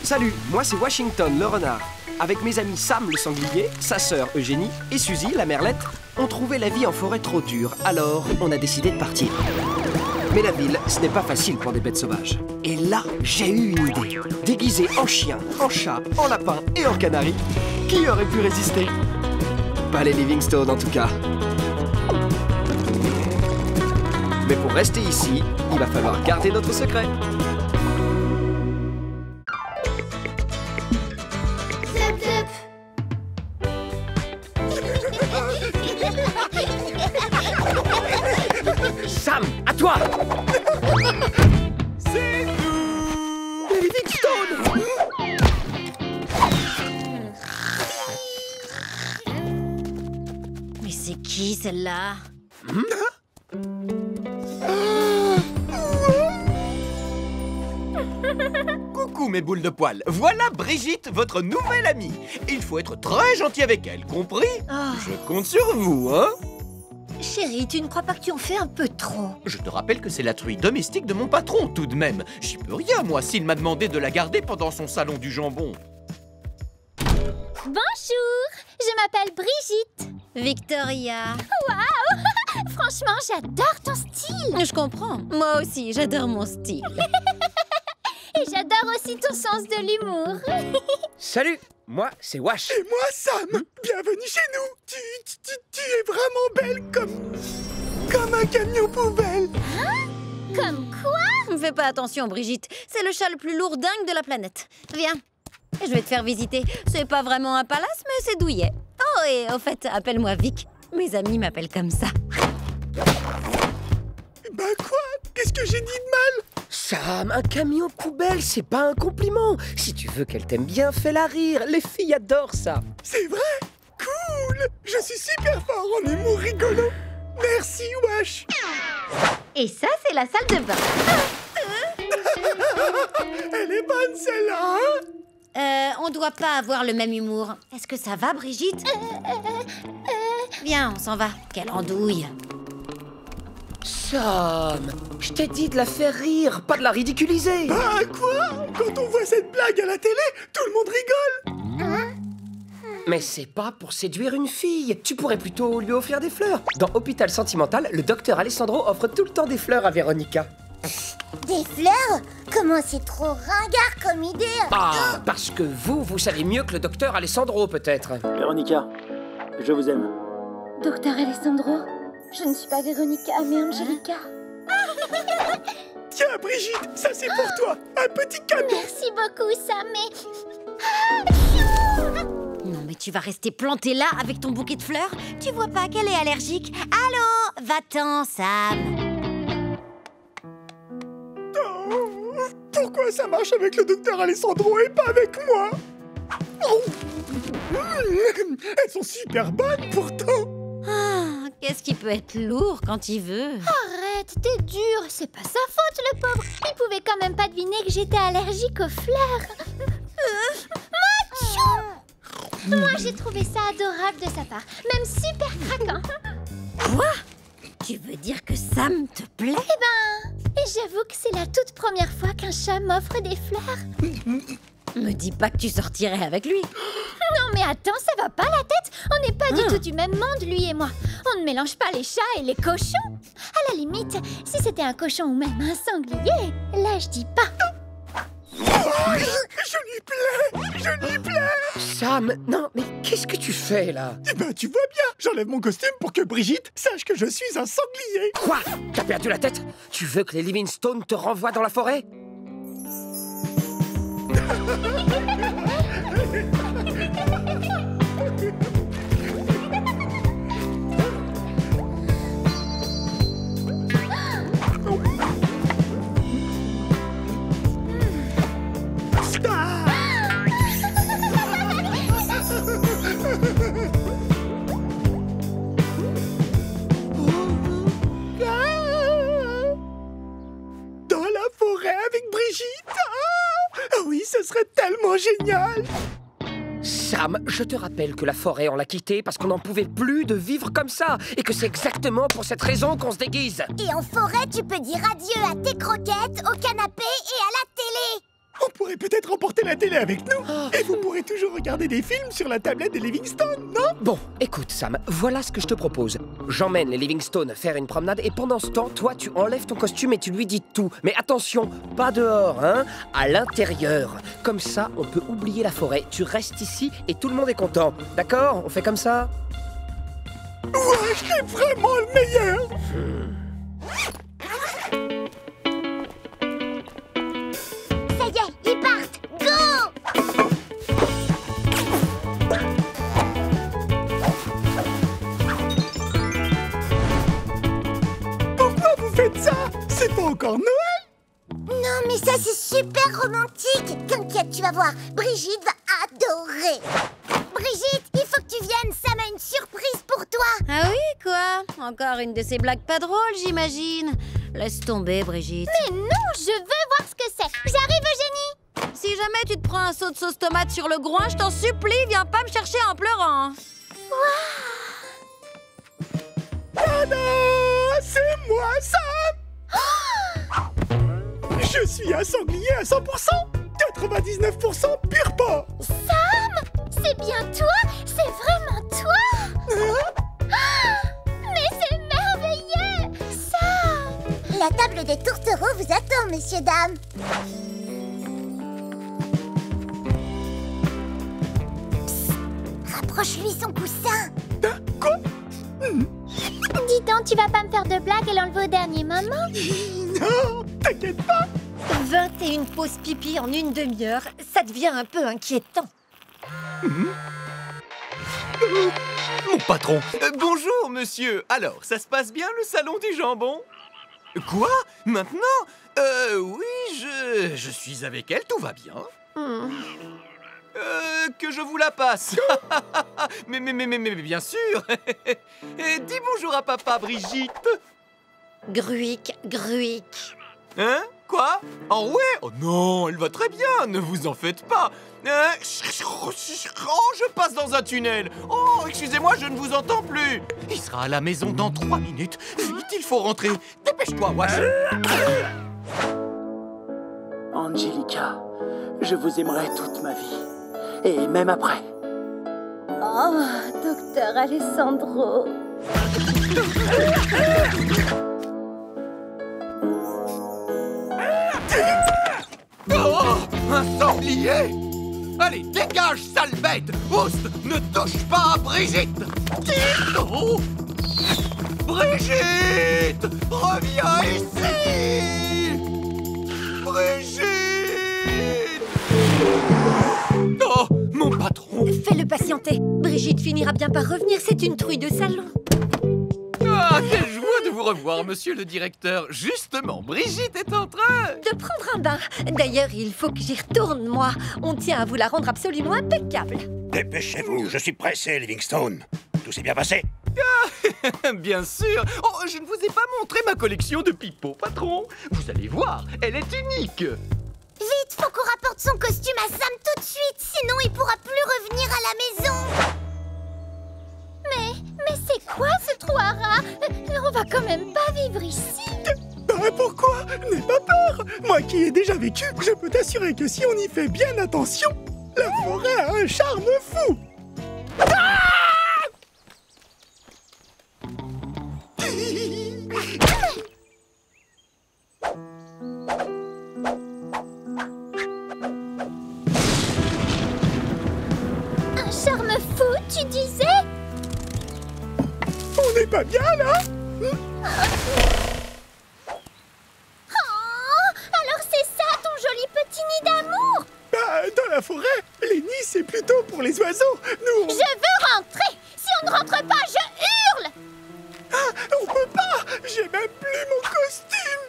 Salut, moi c'est Washington le renard. Avec mes amis Sam le sanglier, sa sœur Eugénie et Suzy la merlette, on trouvait la vie en forêt trop dure, alors on a décidé de partir. Mais la ville, ce n'est pas facile pour des bêtes sauvages. Et là, j'ai eu une idée. Déguisé en chien, en chat, en lapin et en canari, qui aurait pu résister? Pas les Livingstone en tout cas. Mais pour rester ici, il va falloir garder notre secret. Sam, à toi! C'est nous! Les Livingstone! Mais c'est qui celle-là? Coucou mes boules de poils. Voilà Brigitte, votre nouvelle amie. Il faut être très gentil avec elle, compris? Je compte sur vous, hein? Chérie, tu ne crois pas que tu en fais un peu trop? Je te rappelle que c'est la truie domestique de mon patron, tout de même. J'y peux rien, moi, s'il m'a demandé de la garder pendant son salon du jambon. Bonjour, je m'appelle Brigitte. Victoria. Waouh! Franchement, j'adore ton style. Je comprends. Moi aussi, j'adore mon style. Et j'adore aussi ton sens de l'humour. Salut, moi c'est Wash. Et moi Sam, bienvenue chez nous. Tu es vraiment belle comme un camion poubelle. Hein? Comme quoi? Fais pas attention, Brigitte. C'est le chat le plus lourdingue de la planète. Viens. Je vais te faire visiter. C'est pas vraiment un palace, mais c'est douillet. Oh, et au fait, appelle-moi Vic. Mes amis m'appellent comme ça. Bah quoi? Qu'est-ce que j'ai dit de mal? Sam, un camion poubelle, c'est pas un compliment. Si tu veux qu'elle t'aime bien, fais-la rire. Les filles adorent ça. C'est vrai? Cool! Je suis super fort en humour rigolo. Merci, Wash. Et ça, c'est la salle de bain. Elle est bonne, celle-là, hein? On doit pas avoir le même humour. Est-ce que ça va, Brigitte? Viens, on s'en va. Quelle andouille. Sam, je t'ai dit de la faire rire, pas de la ridiculiser. Bah quoi? Quand on voit cette blague à la télé, tout le monde rigole. Mais c'est pas pour séduire une fille. Tu pourrais plutôt lui offrir des fleurs. Dans Hôpital Sentimental, le docteur Alessandro offre tout le temps des fleurs à Véronica. Des fleurs? Comment c'est trop ringard comme idée? Ah, parce que vous savez mieux que le docteur Alessandro, peut-être. Véronica, je vous aime. Docteur Alessandro, je ne suis pas Véronica, mais Angelica. Tiens, Brigitte, ça c'est pour toi. Un petit cadeau. Merci beaucoup, Sam, Non, mais tu vas rester planté là avec ton bouquet de fleurs? Tu vois pas qu'elle est allergique? Allô? Va-t'en, Sam. Pourquoi ça marche avec le docteur Alessandro et pas avec moi? Elles sont super bonnes pourtant. Ah, qu'est-ce qui peut être lourd quand il veut? Arrête, t'es dur. C'est pas sa faute, le pauvre. Il pouvait quand même pas deviner que j'étais allergique aux fleurs. Moi, j'ai trouvé ça adorable de sa part. Même super craquant. Quoi? Tu veux dire que Sam te plaît? Et j'avoue que c'est la toute première fois qu'un chat m'offre des fleurs. Me dis pas que tu sortirais avec lui. Non mais attends, ça va pas la tête? On n'est pas du tout du même monde, lui et moi. On ne mélange pas les chats et les cochons. À la limite, si c'était un cochon ou même un sanglier, là je dis pas. Je lui plais. Sam, non, mais qu'est-ce que tu fais là? Eh ben tu vois bien, j'enlève mon costume pour que Brigitte sache que je suis un sanglier. Quoi? T'as perdu la tête? Tu veux que les Livingstone te renvoient dans la forêt? Dans la forêt avec Brigitte. Ah oui, ce serait tellement génial. Sam, je te rappelle que la forêt, on l'a quittée parce qu'on n'en pouvait plus de vivre comme ça. Et que c'est exactement pour cette raison qu'on se déguise. Et en forêt, tu peux dire adieu à tes croquettes, au canapé et à la télé. On pourrait peut-être emporter la télé avec nous. Et vous pourrez toujours regarder des films sur la tablette des Livingstone, non? Bon, écoute Sam, voilà ce que je te propose. J'emmène les Livingstone faire une promenade et pendant ce temps, toi tu enlèves ton costume et tu lui dis tout. Mais attention, pas dehors, hein, à l'intérieur. Comme ça, on peut oublier la forêt. Tu restes ici et tout le monde est content. D'accord? On fait comme ça? Ouais, je suis vraiment le meilleur. Ça y est, ils partent. Go! Pourquoi vous faites ça? C'est pas encore Noël? Non, mais ça, c'est super romantique. T'inquiète, tu vas voir. Brigitte va adorer. Brigitte, il faut que tu viennes. Sam a une surprise pour toi. Ah oui, quoi? Encore une de ces blagues pas drôles, j'imagine. Laisse tomber, Brigitte. Mais non, je veux voir ce que c'est. J'arrive, Eugénie. Si jamais tu te prends un saut de sauce tomate sur le groin, je t'en supplie, viens pas me chercher en pleurant. Tada! C'est moi, Sam! Je suis un sanglier à 100%, 99% pur porc. Sam, c'est bien toi? C'est vraiment toi? Mais c'est merveilleux! Sam! La table des tourtereaux vous attend, messieurs, dames. Psst, rapproche-lui son coussin. Quoi? Dis donc, tu vas pas me faire de blagues et l'enlever au dernier moment? Non, t'inquiète pas. 21 pauses pipi en une demi-heure, ça devient un peu inquiétant. Mon patron. Bonjour, monsieur. Alors, ça se passe bien, le salon du jambon? Quoi? Maintenant? Oui, je suis avec elle, tout va bien. Que je vous la passe. mais bien sûr. Et dis bonjour à papa, Brigitte. Gruic, gruic. Hein? Quoi? Oh ouais? Oh non, elle va très bien, ne vous en faites pas. Oh, je passe dans un tunnel. Oh, excusez-moi, je ne vous entends plus. Il sera à la maison dans 3 minutes. Vite, il faut rentrer. Dépêche-toi, Wash. Angelica, je vous aimerai toute ma vie. Et même après. Oh, docteur Alessandro. Oh, un sanglier! Allez, dégage, sale bête! Oust, ne touche pas à Brigitte! Oh. Brigitte! Reviens ici! Brigitte! Oh, mon patron! Fais-le patienter. Brigitte finira bien par revenir, c'est une truie de salon. Ah, quelle joie de vous revoir, monsieur le directeur. Justement, Brigitte est en train de prendre un bain. D'ailleurs, il faut que j'y retourne, moi. On tient à vous la rendre absolument impeccable. Dépêchez-vous, je suis pressé, Livingstone. Tout s'est bien passé? Bien sûr. Oh, je ne vous ai pas montré ma collection de pipeaux, patron. Vous allez voir, elle est unique. Vite, faut qu'on rapporte son costume à Sam tout de suite, sinon il pourra plus revenir à la maison. Mais c'est quoi ce trou à rats? On va quand même pas vivre ici. Pourquoi? N'aie pas peur. Moi qui ai déjà vécu, je peux t'assurer que si on y fait bien attention, la forêt a un charme fou. Un charme fou, tu disais? On n'est pas bien là? Alors c'est ça ton joli petit nid d'amour? Dans la forêt, les nids c'est plutôt pour les oiseaux. Nous on... Je veux rentrer. Si on ne rentre pas, je hurle. On peut pas. J'ai même plus mon costume.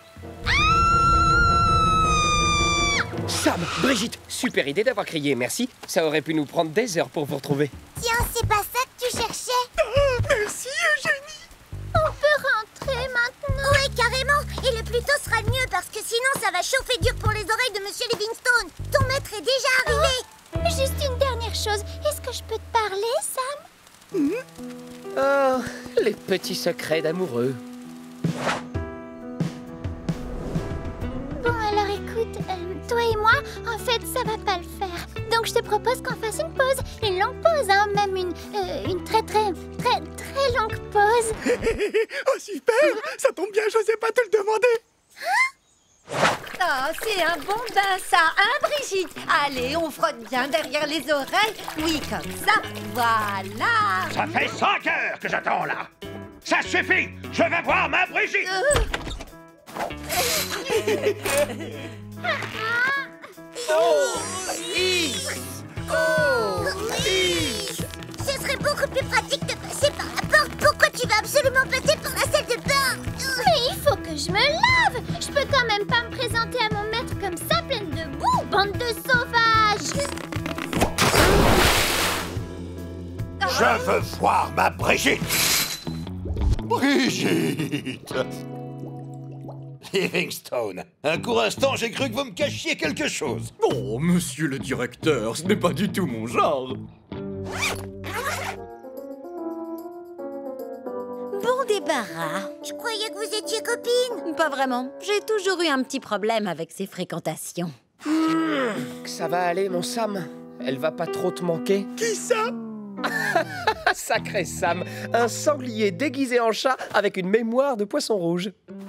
Sam, Brigitte, super idée d'avoir crié, merci. Ça aurait pu nous prendre des heures pour vous retrouver. Tiens, c'est pas ça que tu cherchais? Merci, Eugénie. On peut rentrer maintenant? Oui, carrément. Et le plus tôt sera le mieux parce que sinon ça va chauffer dur pour les oreilles de Monsieur Livingstone. Ton maître est déjà arrivé. Juste une dernière chose. Est-ce que je peux te parler, Sam? Oh, les petits secrets d'amoureux. Bon, alors écoute, toi et moi, En fait, ça va pas le faire. Donc, je te propose qu'on fasse une pause. Une longue pause, hein. Même une très longue pause. Oh, super! Ça tombe bien, je n'osais pas te le demander. Ah, c'est un bon bain, ça, hein, Brigitte? Allez, on frotte bien derrière les oreilles. Oui, comme ça, voilà. Ça fait 5 heures que j'attends, là. Ça suffit. Je vais voir ma Brigitte. Ce serait beaucoup plus pratique de passer par la porte. Pourquoi tu vas absolument passer par la salle de bain? Mais il faut que je me lave. Je peux quand même pas me présenter à mon maître comme ça, pleine de boue, bande de sauvages. Je veux voir ma Brigitte. Brigitte. Livingstone, un court instant, j'ai cru que vous me cachiez quelque chose. Oh, monsieur le directeur, ce n'est pas du tout mon genre. Bon débarras. Je croyais que vous étiez copines. Pas vraiment. J'ai toujours eu un petit problème avec ces fréquentations. Ça va aller, mon Sam. Elle va pas trop te manquer. Qui ça? Sacré Sam, un sanglier déguisé en chat avec une mémoire de poisson rouge.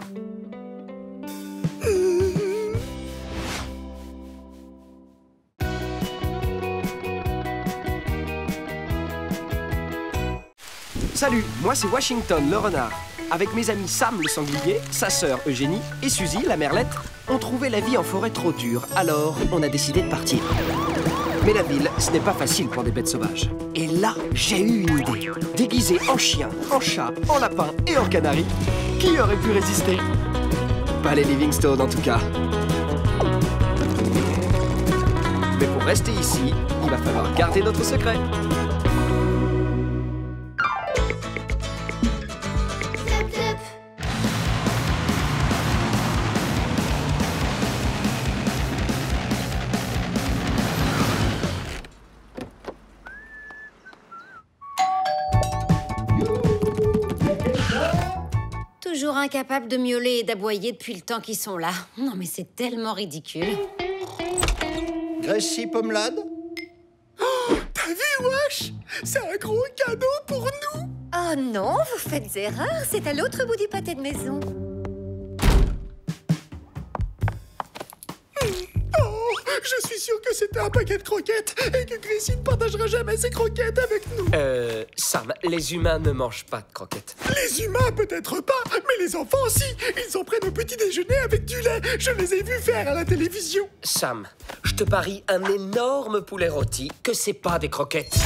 Salut, moi c'est Washington le renard. Avec mes amis Sam le sanglier, sa sœur Eugénie et Suzy la merlette, on trouvait la vie en forêt trop dure, alors on a décidé de partir. Mais la ville, ce n'est pas facile pour des bêtes sauvages. Et là, j'ai eu une idée. Déguisé en chien, en chat, en lapin et en canari, qui aurait pu résister? Pas les Livingstone en tout cas. Mais pour rester ici, il va falloir garder notre secret. Toujours incapables de miauler et d'aboyer depuis le temps qu'ils sont là. Non mais c'est tellement ridicule. Gracie Pomelade? Oh, t'as vu, Wash? C'est un gros cadeau pour nous. Oh non, vous faites erreur. C'est à l'autre bout du pâté de maison. Oh, je suis sûr que c'était un paquet de croquettes et que Gracie ne partagera jamais ses croquettes avec nous. Sam, les humains ne mangent pas de croquettes. Les humains, peut-être pas, mais les enfants, si. Ils en prennent au petit déjeuner avec du lait. Je les ai vus faire à la télévision. Sam, je te parie un énorme poulet rôti que c'est pas des croquettes.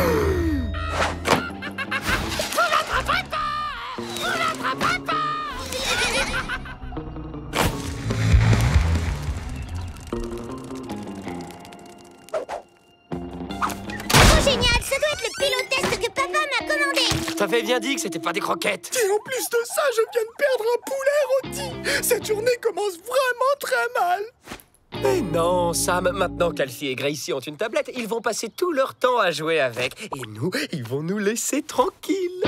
Génial, ça doit être le pilotest que papa m'a commandé. Je t'avais bien dit que c'était pas des croquettes. Et en plus de ça, je viens de perdre un poulet rôti. Cette journée commence vraiment très mal. Mais non, Sam, maintenant qu'Alfie et Gracie ont une tablette, ils vont passer tout leur temps à jouer avec. Et nous, ils vont nous laisser tranquilles.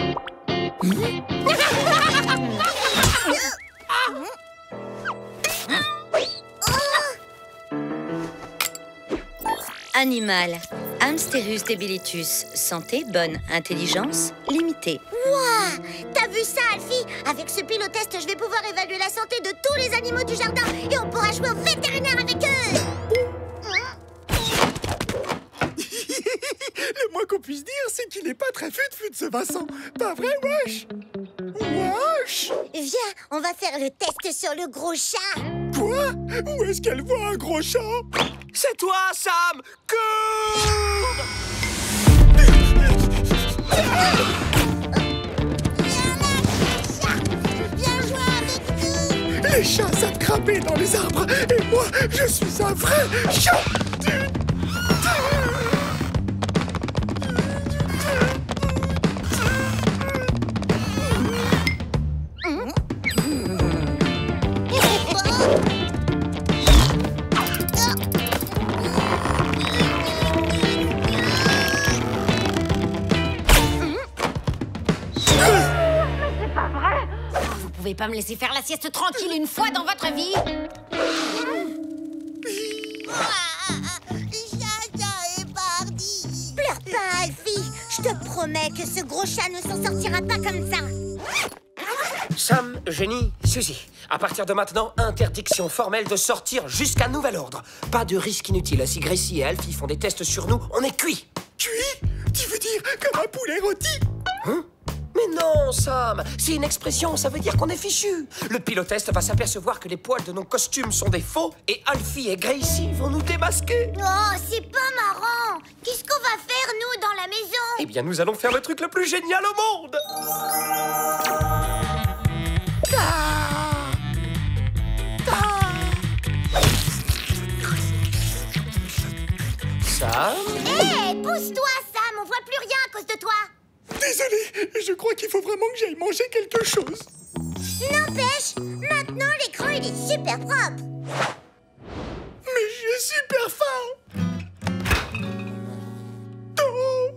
Animal. Hamsterus debilitus. Santé bonne. Intelligence limitée. Wouah! T'as vu ça, Alfie? Avec ce pilotest, je vais pouvoir évaluer la santé de tous les animaux du jardin et on pourra jouer au vétérinaire avec eux. Le moins qu'on puisse dire, c'est qu'il n'est pas très fut-fut ce Vincent. Pas vrai, Wash? Wash! Viens, on va faire le test sur le gros chat. Quoi? Où est-ce qu'elle voit un gros chat? C'est toi, Sam! Cours! Viens jouer avec nous. Les chats savent grimper dans les arbres et moi, je suis un vrai chat. Vous pouvez pas me laisser faire la sieste tranquille une fois dans votre vie? Je te promets que ce gros chat ne s'en sortira pas comme ça. Sam, Eugénie, Suzy, à partir de maintenant, interdiction formelle de sortir jusqu'à nouvel ordre. Pas de risque inutile. Si Gracie et Alfie font des tests sur nous, on est cuit. Cuit? Tu veux dire comme un poulet rôti? Hein? Mais non, Sam, c'est une expression, ça veut dire qu'on est fichu. Le piloteste va s'apercevoir que les poils de nos costumes sont des faux et Alfie et Gracie vont nous démasquer. Oh, c'est pas marrant. Qu'est-ce qu'on va faire, nous, dans la maison? Eh bien, nous allons faire le truc le plus génial au monde. Sam? Hé, pousse-toi, Sam, on voit plus rien à cause de toi. Désolé, je crois qu'il faut vraiment que j'aille manger quelque chose. N'empêche, maintenant l'écran il est super propre. Mais j'ai super faim. Oh.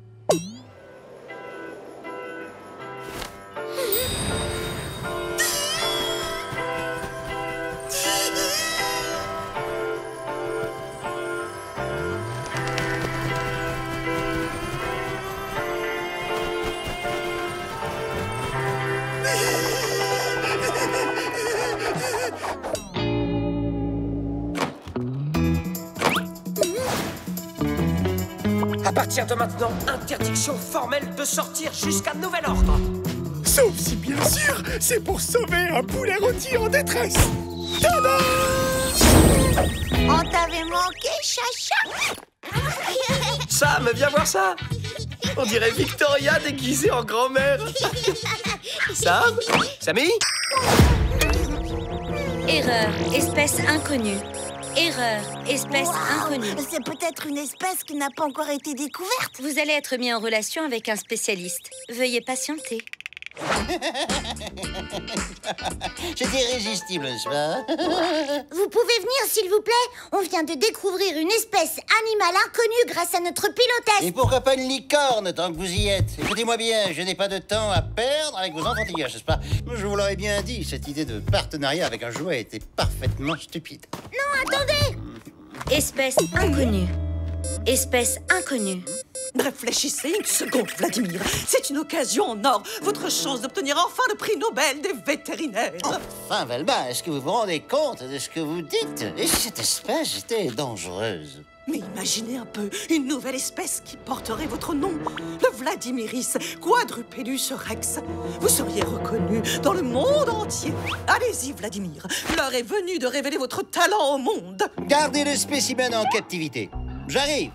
À partir de maintenant, interdiction formelle de sortir jusqu'à nouvel ordre. Sauf si, bien sûr, c'est pour sauver un poulet rôti en détresse. Tada! On t'avait manqué, chacha. Sam, viens voir ça. On dirait Victoria déguisée en grand-mère. Sam? Sammy? Erreur, espèce inconnue. Erreur, espèce inconnue. C'est peut-être une espèce qui n'a pas encore été découverte. Vous allez être mis en relation avec un spécialiste. Veuillez patienter. J'étais irrésistible, n'est-ce pas? Vous pouvez venir, s'il vous plaît? On vient de découvrir une espèce animale inconnue grâce à notre pilotesse. Et pourquoi pas une licorne, tant que vous y êtes? Écoutez-moi bien, je n'ai pas de temps à perdre avec vos enfantillages, n'est-ce pas? Je vous l'aurais bien dit, cette idée de partenariat avec un jouet était parfaitement stupide. Non, attendez! Espèce inconnue. Espèce inconnue. Réfléchissez une seconde, Vladimir. C'est une occasion en or. Votre chance d'obtenir enfin le prix Nobel des vétérinaires. Enfin, Velma, est-ce que vous vous rendez compte de ce que vous dites? Et si cette espèce était dangereuse? Mais imaginez un peu une nouvelle espèce qui porterait votre nom. Le Vladimiris quadrupedus rex. Vous seriez reconnu dans le monde entier. Allez-y, Vladimir. L'heure est venue de révéler votre talent au monde. Gardez le spécimen en captivité. J'arrive.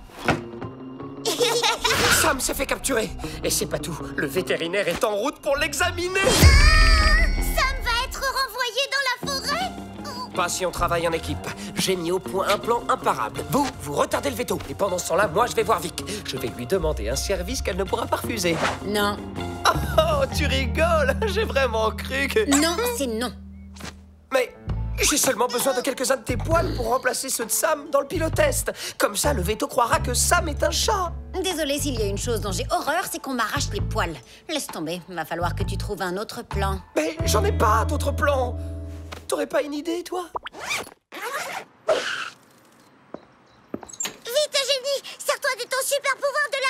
Sam s'est fait capturer. Et c'est pas tout. Le vétérinaire est en route pour l'examiner. Sam va être renvoyé dans la forêt? Pas si on travaille en équipe. J'ai mis au point un plan imparable. Vous retardez le veto. Et pendant ce temps-là, moi, je vais voir Vic. Je vais lui demander un service qu'elle ne pourra pas refuser. Non. Oh, tu rigoles. J'ai vraiment cru que... Non, c'est non. Mais... j'ai seulement besoin de quelques-uns de tes poils pour remplacer ceux de Sam dans le pilotest. Comme ça, le veto croira que Sam est un chat. Désolée, s'il y a une chose dont j'ai horreur, c'est qu'on m'arrache les poils. Laisse tomber, va falloir que tu trouves un autre plan. Mais j'en ai pas d'autre plan. T'aurais pas une idée, toi? Vite, Eugénie, sers-toi de ton super pouvoir de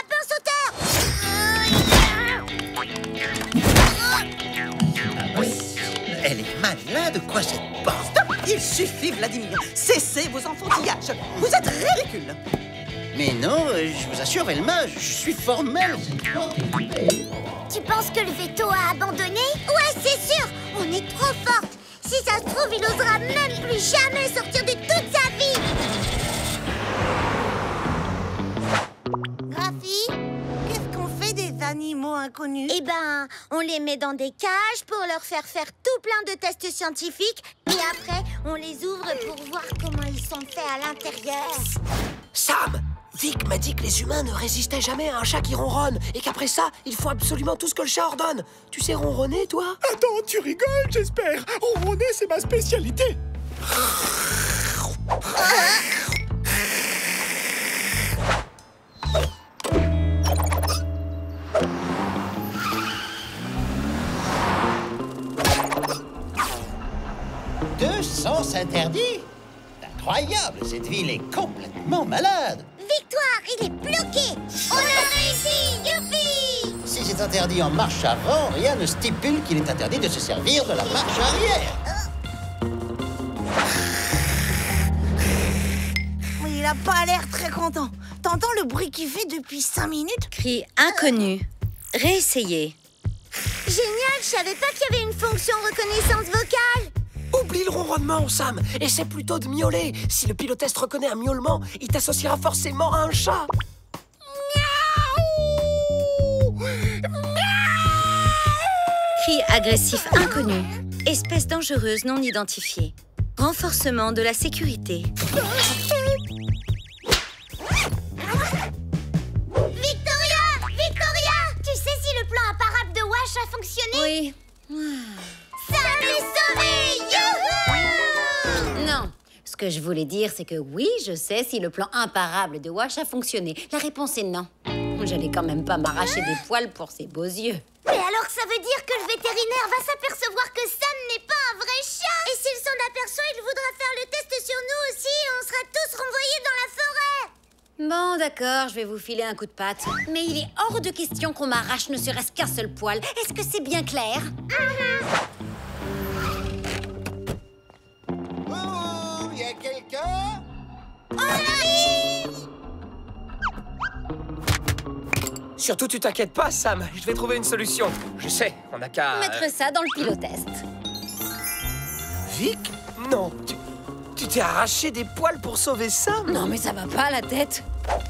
lapin sauteur. Elle est malade, quoi, cette bande? Stop! Il suffit, Vladimir. Cessez vos enfantillages. Vous êtes ridicule. Mais non, je vous assure, Velma, je suis formel. Tu penses que le veto a abandonné? Ouais, c'est sûr. On est trop forte. Si ça se trouve, il osera même plus jamais sortir de toute sa vie. Graphie, qu'est-ce qu'on fait des animaux inconnus? Eh ben, on les met dans des cages pour leur faire tout plein de tests scientifiques. Et après, on les ouvre pour voir comment ils sont faits à l'intérieur. Sam! Vic m'a dit que les humains ne résistaient jamais à un chat qui ronronne et qu'après ça, ils font absolument tout ce que le chat ordonne. Tu sais ronronner, toi? Attends, tu rigoles, j'espère. Ronronner, c'est ma spécialité. Deux sens interdits? Incroyable, cette ville est complètement malade. Victoire, il est bloqué. On a réussi, youpi! pas interdit en marche avant, rien ne stipule qu'il est interdit de se servir de la marche arrière. Mais il a pas l'air très content. T'entends le bruit qu'il fait depuis 5 minutes? Cri inconnu. Réessayez. Génial, je savais pas qu'il y avait une fonction reconnaissance vocale. Oublie le ronronnement, Sam. Essaie plutôt de miauler. Si le piloteste reconnaît un miaulement, il t'associera forcément à un chat. Cri agressif inconnu. Espèce dangereuse non identifiée. Renforcement de la sécurité. Victoria! Victoria! Tu sais si le plan imparable de Wash a fonctionné? Oui. Salut sauvé! Youhou! Non. Ce que je voulais dire, c'est que oui, je sais si le plan imparable de Wash a fonctionné. La réponse est non. J'allais quand même pas m'arracher des poils pour ses beaux yeux. Mais alors ça veut dire que le vétérinaire va s'apercevoir que Sam n'est pas un vrai chat. Et s'il s'en aperçoit, il voudra faire le test sur nous aussi et on sera tous renvoyés dans la forêt. Bon, d'accord, je vais vous filer un coup de patte. Mais il est hors de question qu'on m'arrache ne serait-ce qu'un seul poil. Est-ce que c'est bien clair? Oh, y a quelqu'un? On arrive! Surtout, tu t'inquiètes pas, Sam. Je vais trouver une solution. Je sais, on n'a qu'à... Mettre ça dans le pilotest. Vic? Non, tu t'es arraché des poils pour sauver Sam? Non, mais ça va pas la tête.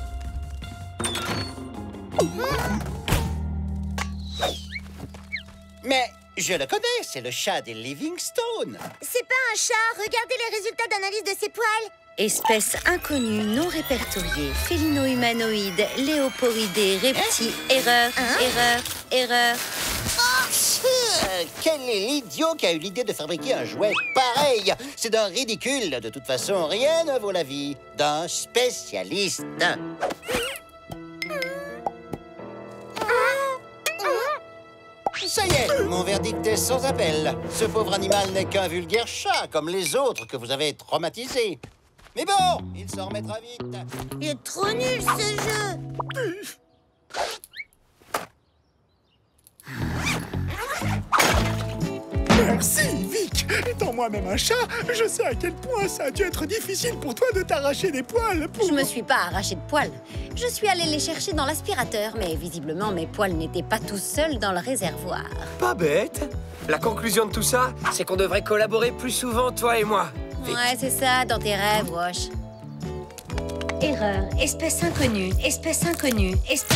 Mais je le connais, c'est le chat des Livingstone. C'est pas un chat, regardez les résultats d'analyse de ses poils. Espèce inconnue non répertoriée. Félino-humanoïde, léoporidé, reptile. Erreur, erreur. Quel est l'idiot qui a eu l'idée de fabriquer un jouet pareil? C'est d'un ridicule. De toute façon, rien ne vaut la vie d'un spécialiste. Ça y est, mon verdict est sans appel. Ce pauvre animal n'est qu'un vulgaire chat, comme les autres que vous avez traumatisés. Mais bon, il s'en remettra vite. Il est trop nul ce jeu. Merci, Vic. Étant moi-même un chat, je sais à quel point ça a dû être difficile pour toi de t'arracher des poils. Je me suis pas arraché de poils. Je suis allée les chercher dans l'aspirateur, mais visiblement mes poils n'étaient pas tout seuls dans le réservoir. Pas bête. La conclusion de tout ça, c'est qu'on devrait collaborer plus souvent, toi et moi. Vic. Ouais, c'est ça, dans tes rêves, Wash. Erreur, espèce inconnue, espèce inconnue,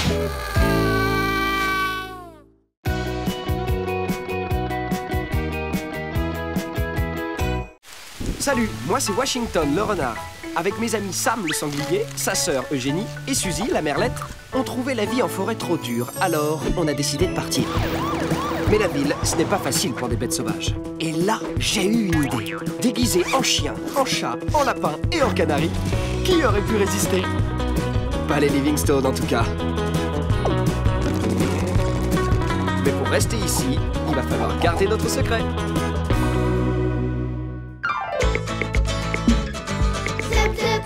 Salut, moi c'est Washington le renard. Avec mes amis Sam le sanglier, sa sœur Eugénie et Suzy la merlette, on trouvait la vie en forêt trop dure, alors on a décidé de partir. Mais la ville, ce n'est pas facile pour des bêtes sauvages. Et là, j'ai eu une idée. Déguisé en chien, en chat, en lapin et en canari, qui aurait pu résister? Pas les Livingstone en tout cas. Mais pour rester ici, il va falloir garder notre secret. Zip, zip.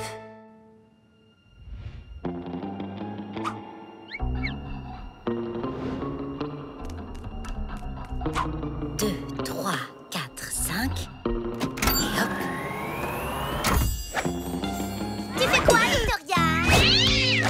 2, 3, 4, 5. Et hop. Tu fais quoi, Victoria?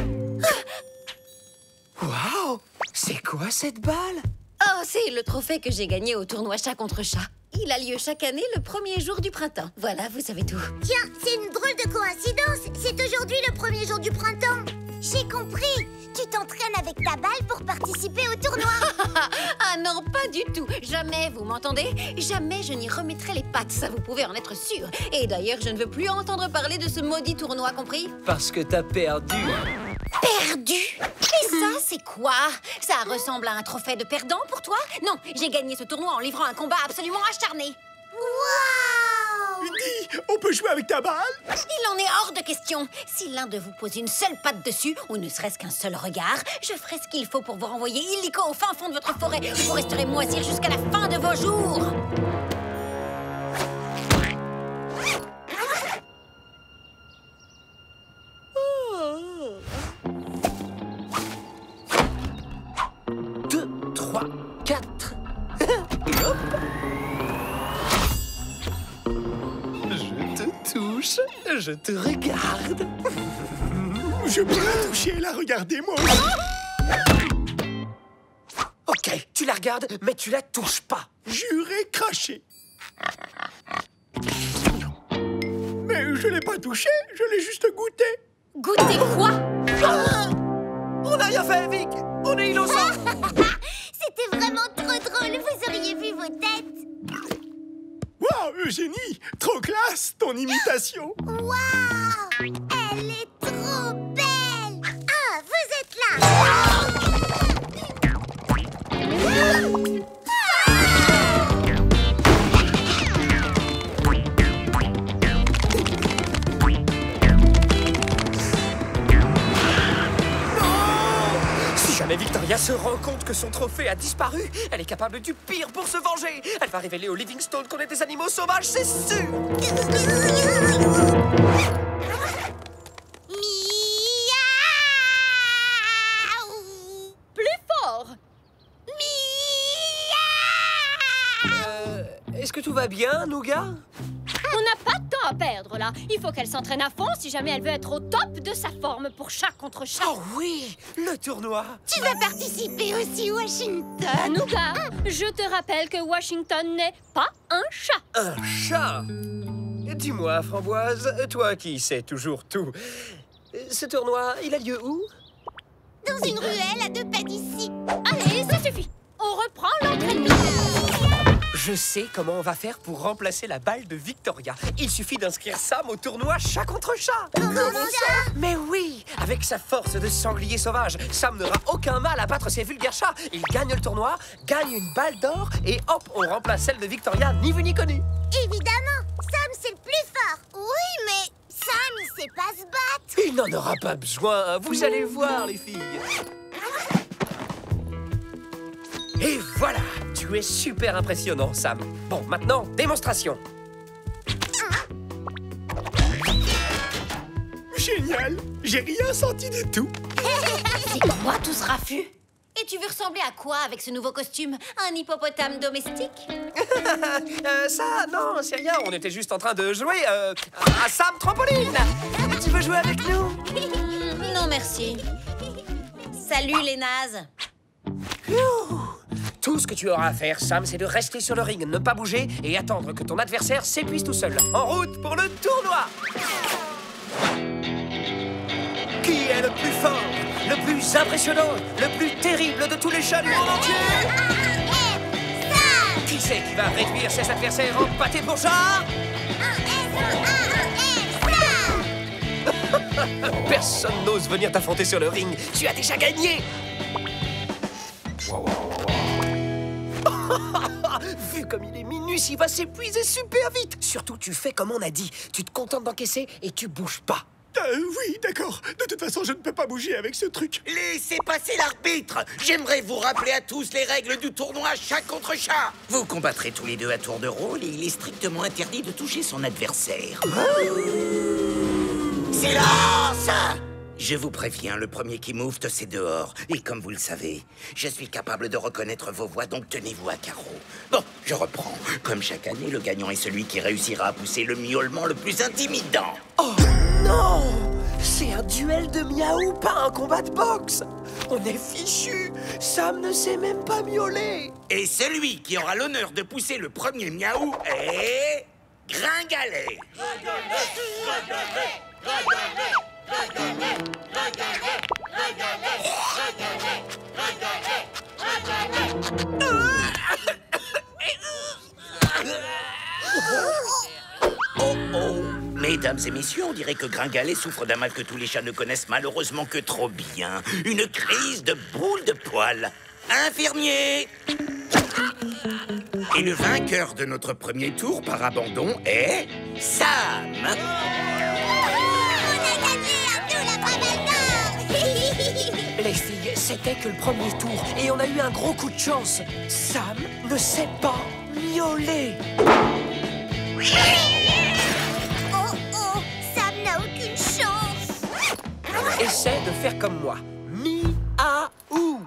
Waouh! C'est quoi cette balle? Oh, c'est le trophée que j'ai gagné au tournoi chat contre chat. Il a lieu chaque année le premier jour du printemps. Voilà, vous savez tout. Tiens, c'est une drôle de coïncidence. C'est aujourd'hui le premier jour du printemps. J'ai compris. Tu t'entraînes avec ta balle pour participer au tournoi. Ah non, pas du tout. Jamais, vous m'entendez? Jamais je n'y remettrai les pattes, ça vous pouvez en être sûr. Et d'ailleurs, je ne veux plus entendre parler de ce maudit tournoi, compris? Parce que t'as perdu. Perdu? Et ça, c'est quoi? Ça ressemble à un trophée de perdant pour toi? Non, j'ai gagné ce tournoi en livrant un combat absolument acharné. Waouh! Dis, on peut jouer avec ta balle? Il en est hors de question. Si l'un de vous pose une seule patte dessus, ou ne serait-ce qu'un seul regard, je ferai ce qu'il faut pour vous renvoyer illico au fin fond de votre forêt, où vous resterez moisir jusqu'à la fin de vos jours. Je te regarde. Je peux la toucher, la regarder, moi. Ok, tu la regardes, mais tu la touches pas. Juré craché. Mais je l'ai pas touché, je l'ai juste goûté. Goûter quoi? On n'a rien fait, Vic. On est innocents. C'était vraiment trop drôle, vous auriez vu vos têtes. Waouh, Eugénie, trop classe ton imitation. Waouh, elle est trop belle. Ah, vous êtes là. Si jamais Victoria se rend compte que son trophée a disparu, elle est capable du pire pour se venger. Elle va révéler aux Livingstone qu'on est des animaux sauvages, c'est sûr. Plus fort. Est-ce que tout va bien, Nougat? On n'a pas de temps à perdre, là. Il faut qu'elle s'entraîne à fond si jamais elle veut être au top de sa forme pour chat contre chat. Oh oui, le tournoi. Tu vas participer aussi, Washington. Nougat, je te rappelle que Washington n'est pas un chat. Un chat? Dis-moi, Framboise, toi qui sais toujours tout, ce tournoi, il a lieu où? Dans une ruelle à 2 pas d'ici. Allez, ça suffit. On reprend l'entraînement. Je sais comment on va faire pour remplacer la balle de Victoria. Il suffit d'inscrire Sam au tournoi chat contre chat. Comment ça? Mais oui, avec sa force de sanglier sauvage, Sam n'aura aucun mal à battre ces vulgaires chats. Il gagne le tournoi, gagne une balle d'or et hop, on remplace celle de Victoria, ni vu ni connu. Évidemment, Sam c'est le plus fort. Oui, mais Sam il sait pas se battre. Il n'en aura pas besoin, vous allez voir les filles. Et voilà, tu es super impressionnant, Sam. Bon, maintenant, démonstration. Génial, j'ai rien senti du tout. C'est quoi tout ce raffut? Et tu veux ressembler à quoi avec ce nouveau costume? Un hippopotame domestique? Ça, non, c'est rien. On était juste en train de jouer à Sam Trampoline. Tu veux jouer avec nous? Non, merci. Salut, les nazes. Tout ce que tu auras à faire, Sam, c'est de rester sur le ring, ne pas bouger et attendre que ton adversaire s'épuise tout seul. En route pour le tournoi! Qui est le plus fort, le plus impressionnant, le plus terrible de tous les chats du monde entier? Qui c'est qui va réduire ses adversaires en pâté pour chat? Personne n'ose venir t'affronter sur le ring. Tu as déjà gagné! Vu comme il est minus, il va s'épuiser super vite. Surtout, tu fais comme on a dit. Tu te contentes d'encaisser et tu bouges pas. Oui, d'accord. De toute façon, je ne peux pas bouger avec ce truc. Laissez passer l'arbitre. J'aimerais vous rappeler à tous les règles du tournoi chat contre chat. Vous combattrez tous les deux à tour de rôle et il est strictement interdit de toucher son adversaire. Silence! Je vous préviens, le premier qui moufte, c'est dehors. Et comme vous le savez, je suis capable de reconnaître vos voix, donc tenez-vous à carreau. Bon, je reprends. Comme chaque année, le gagnant est celui qui réussira à pousser le miaulement le plus intimidant. Oh non! C'est un duel de miaou, pas un combat de boxe! On est fichu! Sam ne sait même pas miauler! Et celui qui aura l'honneur de pousser le premier miaou est... Gringalet! Oh oh! Mesdames et messieurs, on dirait que Gringalet souffre d'un mal que tous les chats ne connaissent malheureusement que trop bien. Une crise de boule de poil. Infirmier! Et le vainqueur de notre premier tour par abandon est... Sam! Les filles, c'était que le premier tour et on a eu un gros coup de chance. Sam ne sait pas miauler. Oh oh, Sam n'a aucune chance. Essaie de faire comme moi. Mi-a-ou.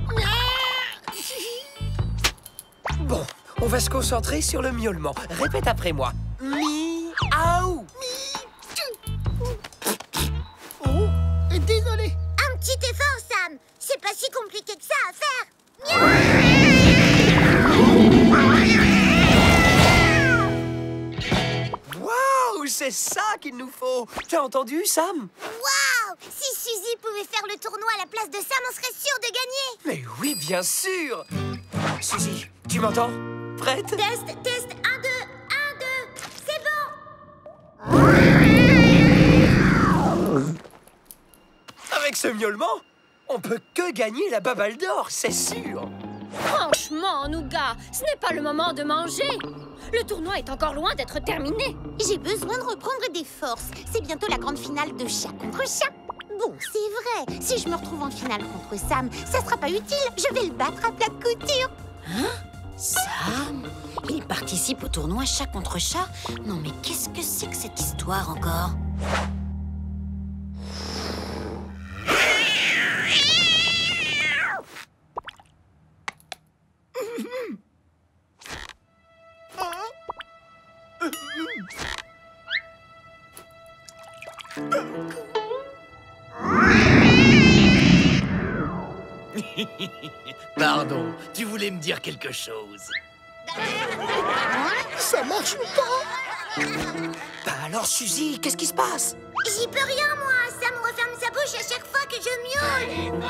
Bon, on va se concentrer sur le miaulement. Répète après moi. Mi-aou. si compliqué que ça à faire. Waouh, c'est ça qu'il nous faut. T'as entendu, Sam? Waouh! Si Suzy pouvait faire le tournoi à la place de Sam, on serait sûr de gagner. Mais oui, bien sûr. Suzy, tu m'entends? Prête? Test, 1, 2, 1, 2. C'est bon. Avec ce miaulement, on peut que gagner la baballe d'or, c'est sûr. Franchement, Nougat, ce n'est pas le moment de manger. Le tournoi est encore loin d'être terminé. J'ai besoin de reprendre des forces. C'est bientôt la grande finale de chat contre chat. Bon, c'est vrai. Si je me retrouve en finale contre Sam, ça sera pas utile. Je vais le battre à plat de couture. Hein? Sam? Il participe au tournoi chat contre chat? Non, mais qu'est-ce que c'est que cette histoire encore? Pardon, tu voulais me dire quelque chose. Ça marche pas. Bah alors, Suzy, qu'est-ce qui se passe? J'y peux rien, moi. Sam referme sa bouche à chaque fois que je miaule.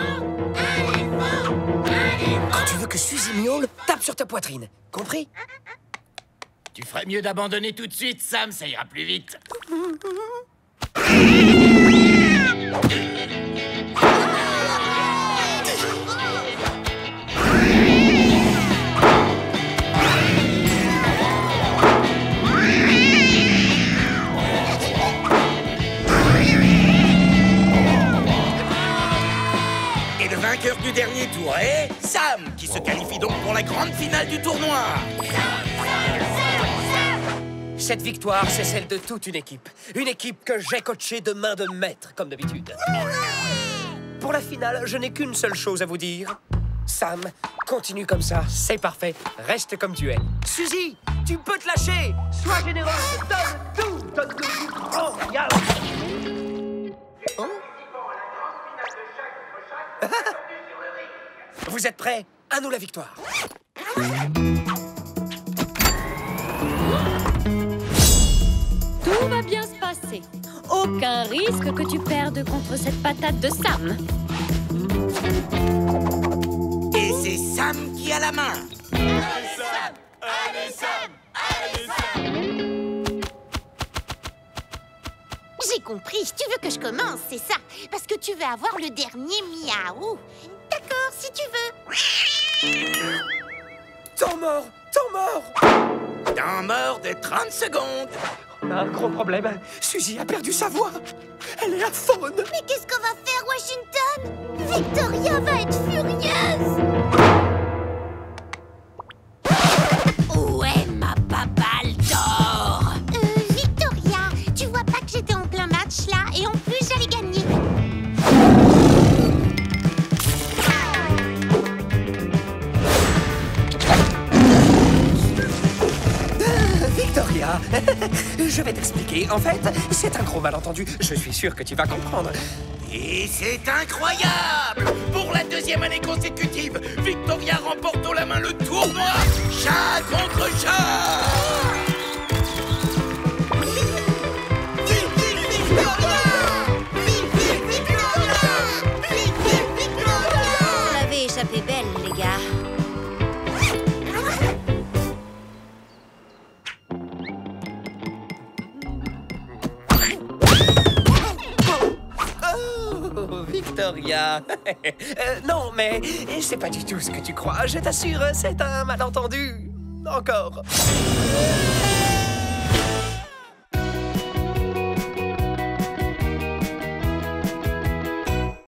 Quand tu veux que Suzy miaule, tape sur ta poitrine. Compris? Tu ferais mieux d'abandonner tout de suite, Sam, ça ira plus vite. Et le vainqueur du dernier tour est Sam, qui se qualifie donc pour la grande finale du tournoi. Cette victoire, c'est celle de toute une équipe. Une équipe que j'ai coachée de main de maître, comme d'habitude. Pour la finale, je n'ai qu'une seule chose à vous dire. Sam, continue comme ça, c'est parfait. Reste comme tu es. Suzy, tu peux te lâcher. Sois généreuse, donne tout. Donne tout. Oh, regarde. Oh. Vous êtes prêts? À nous la victoire. Tout va bien se passer. Aucun risque que tu perdes contre cette patate de Sam. Et c'est Sam qui a la main. Allez, Sam! Allez, Sam! Allez, Sam! J'ai compris. Tu veux que je commence, c'est ça? Parce que tu veux avoir le dernier miaou. D'accord, si tu veux. Temps mort! Temps mort! Temps mort de 30 secondes. On a un gros problème. Suzy a perdu sa voix. Elle est aphone. Mais qu'est-ce qu'on va faire, Washington? Victoria va être furieuse. Où est ma baballe d'or? Victoria, tu vois pas que j'étais en plein match là et en plus j'allais gagner. Victoria, je vais t'expliquer. En fait, c'est un gros malentendu. Je suis sûr que tu vas comprendre. Et c'est incroyable! Pour la deuxième année consécutive, Victoria remporte haut la main le tournoi chat contre chat! Vous l'avez échappé belle, les gars. Oh, Victoria. Non, mais c'est pas du tout ce que tu crois. Je t'assure, c'est un malentendu. Encore.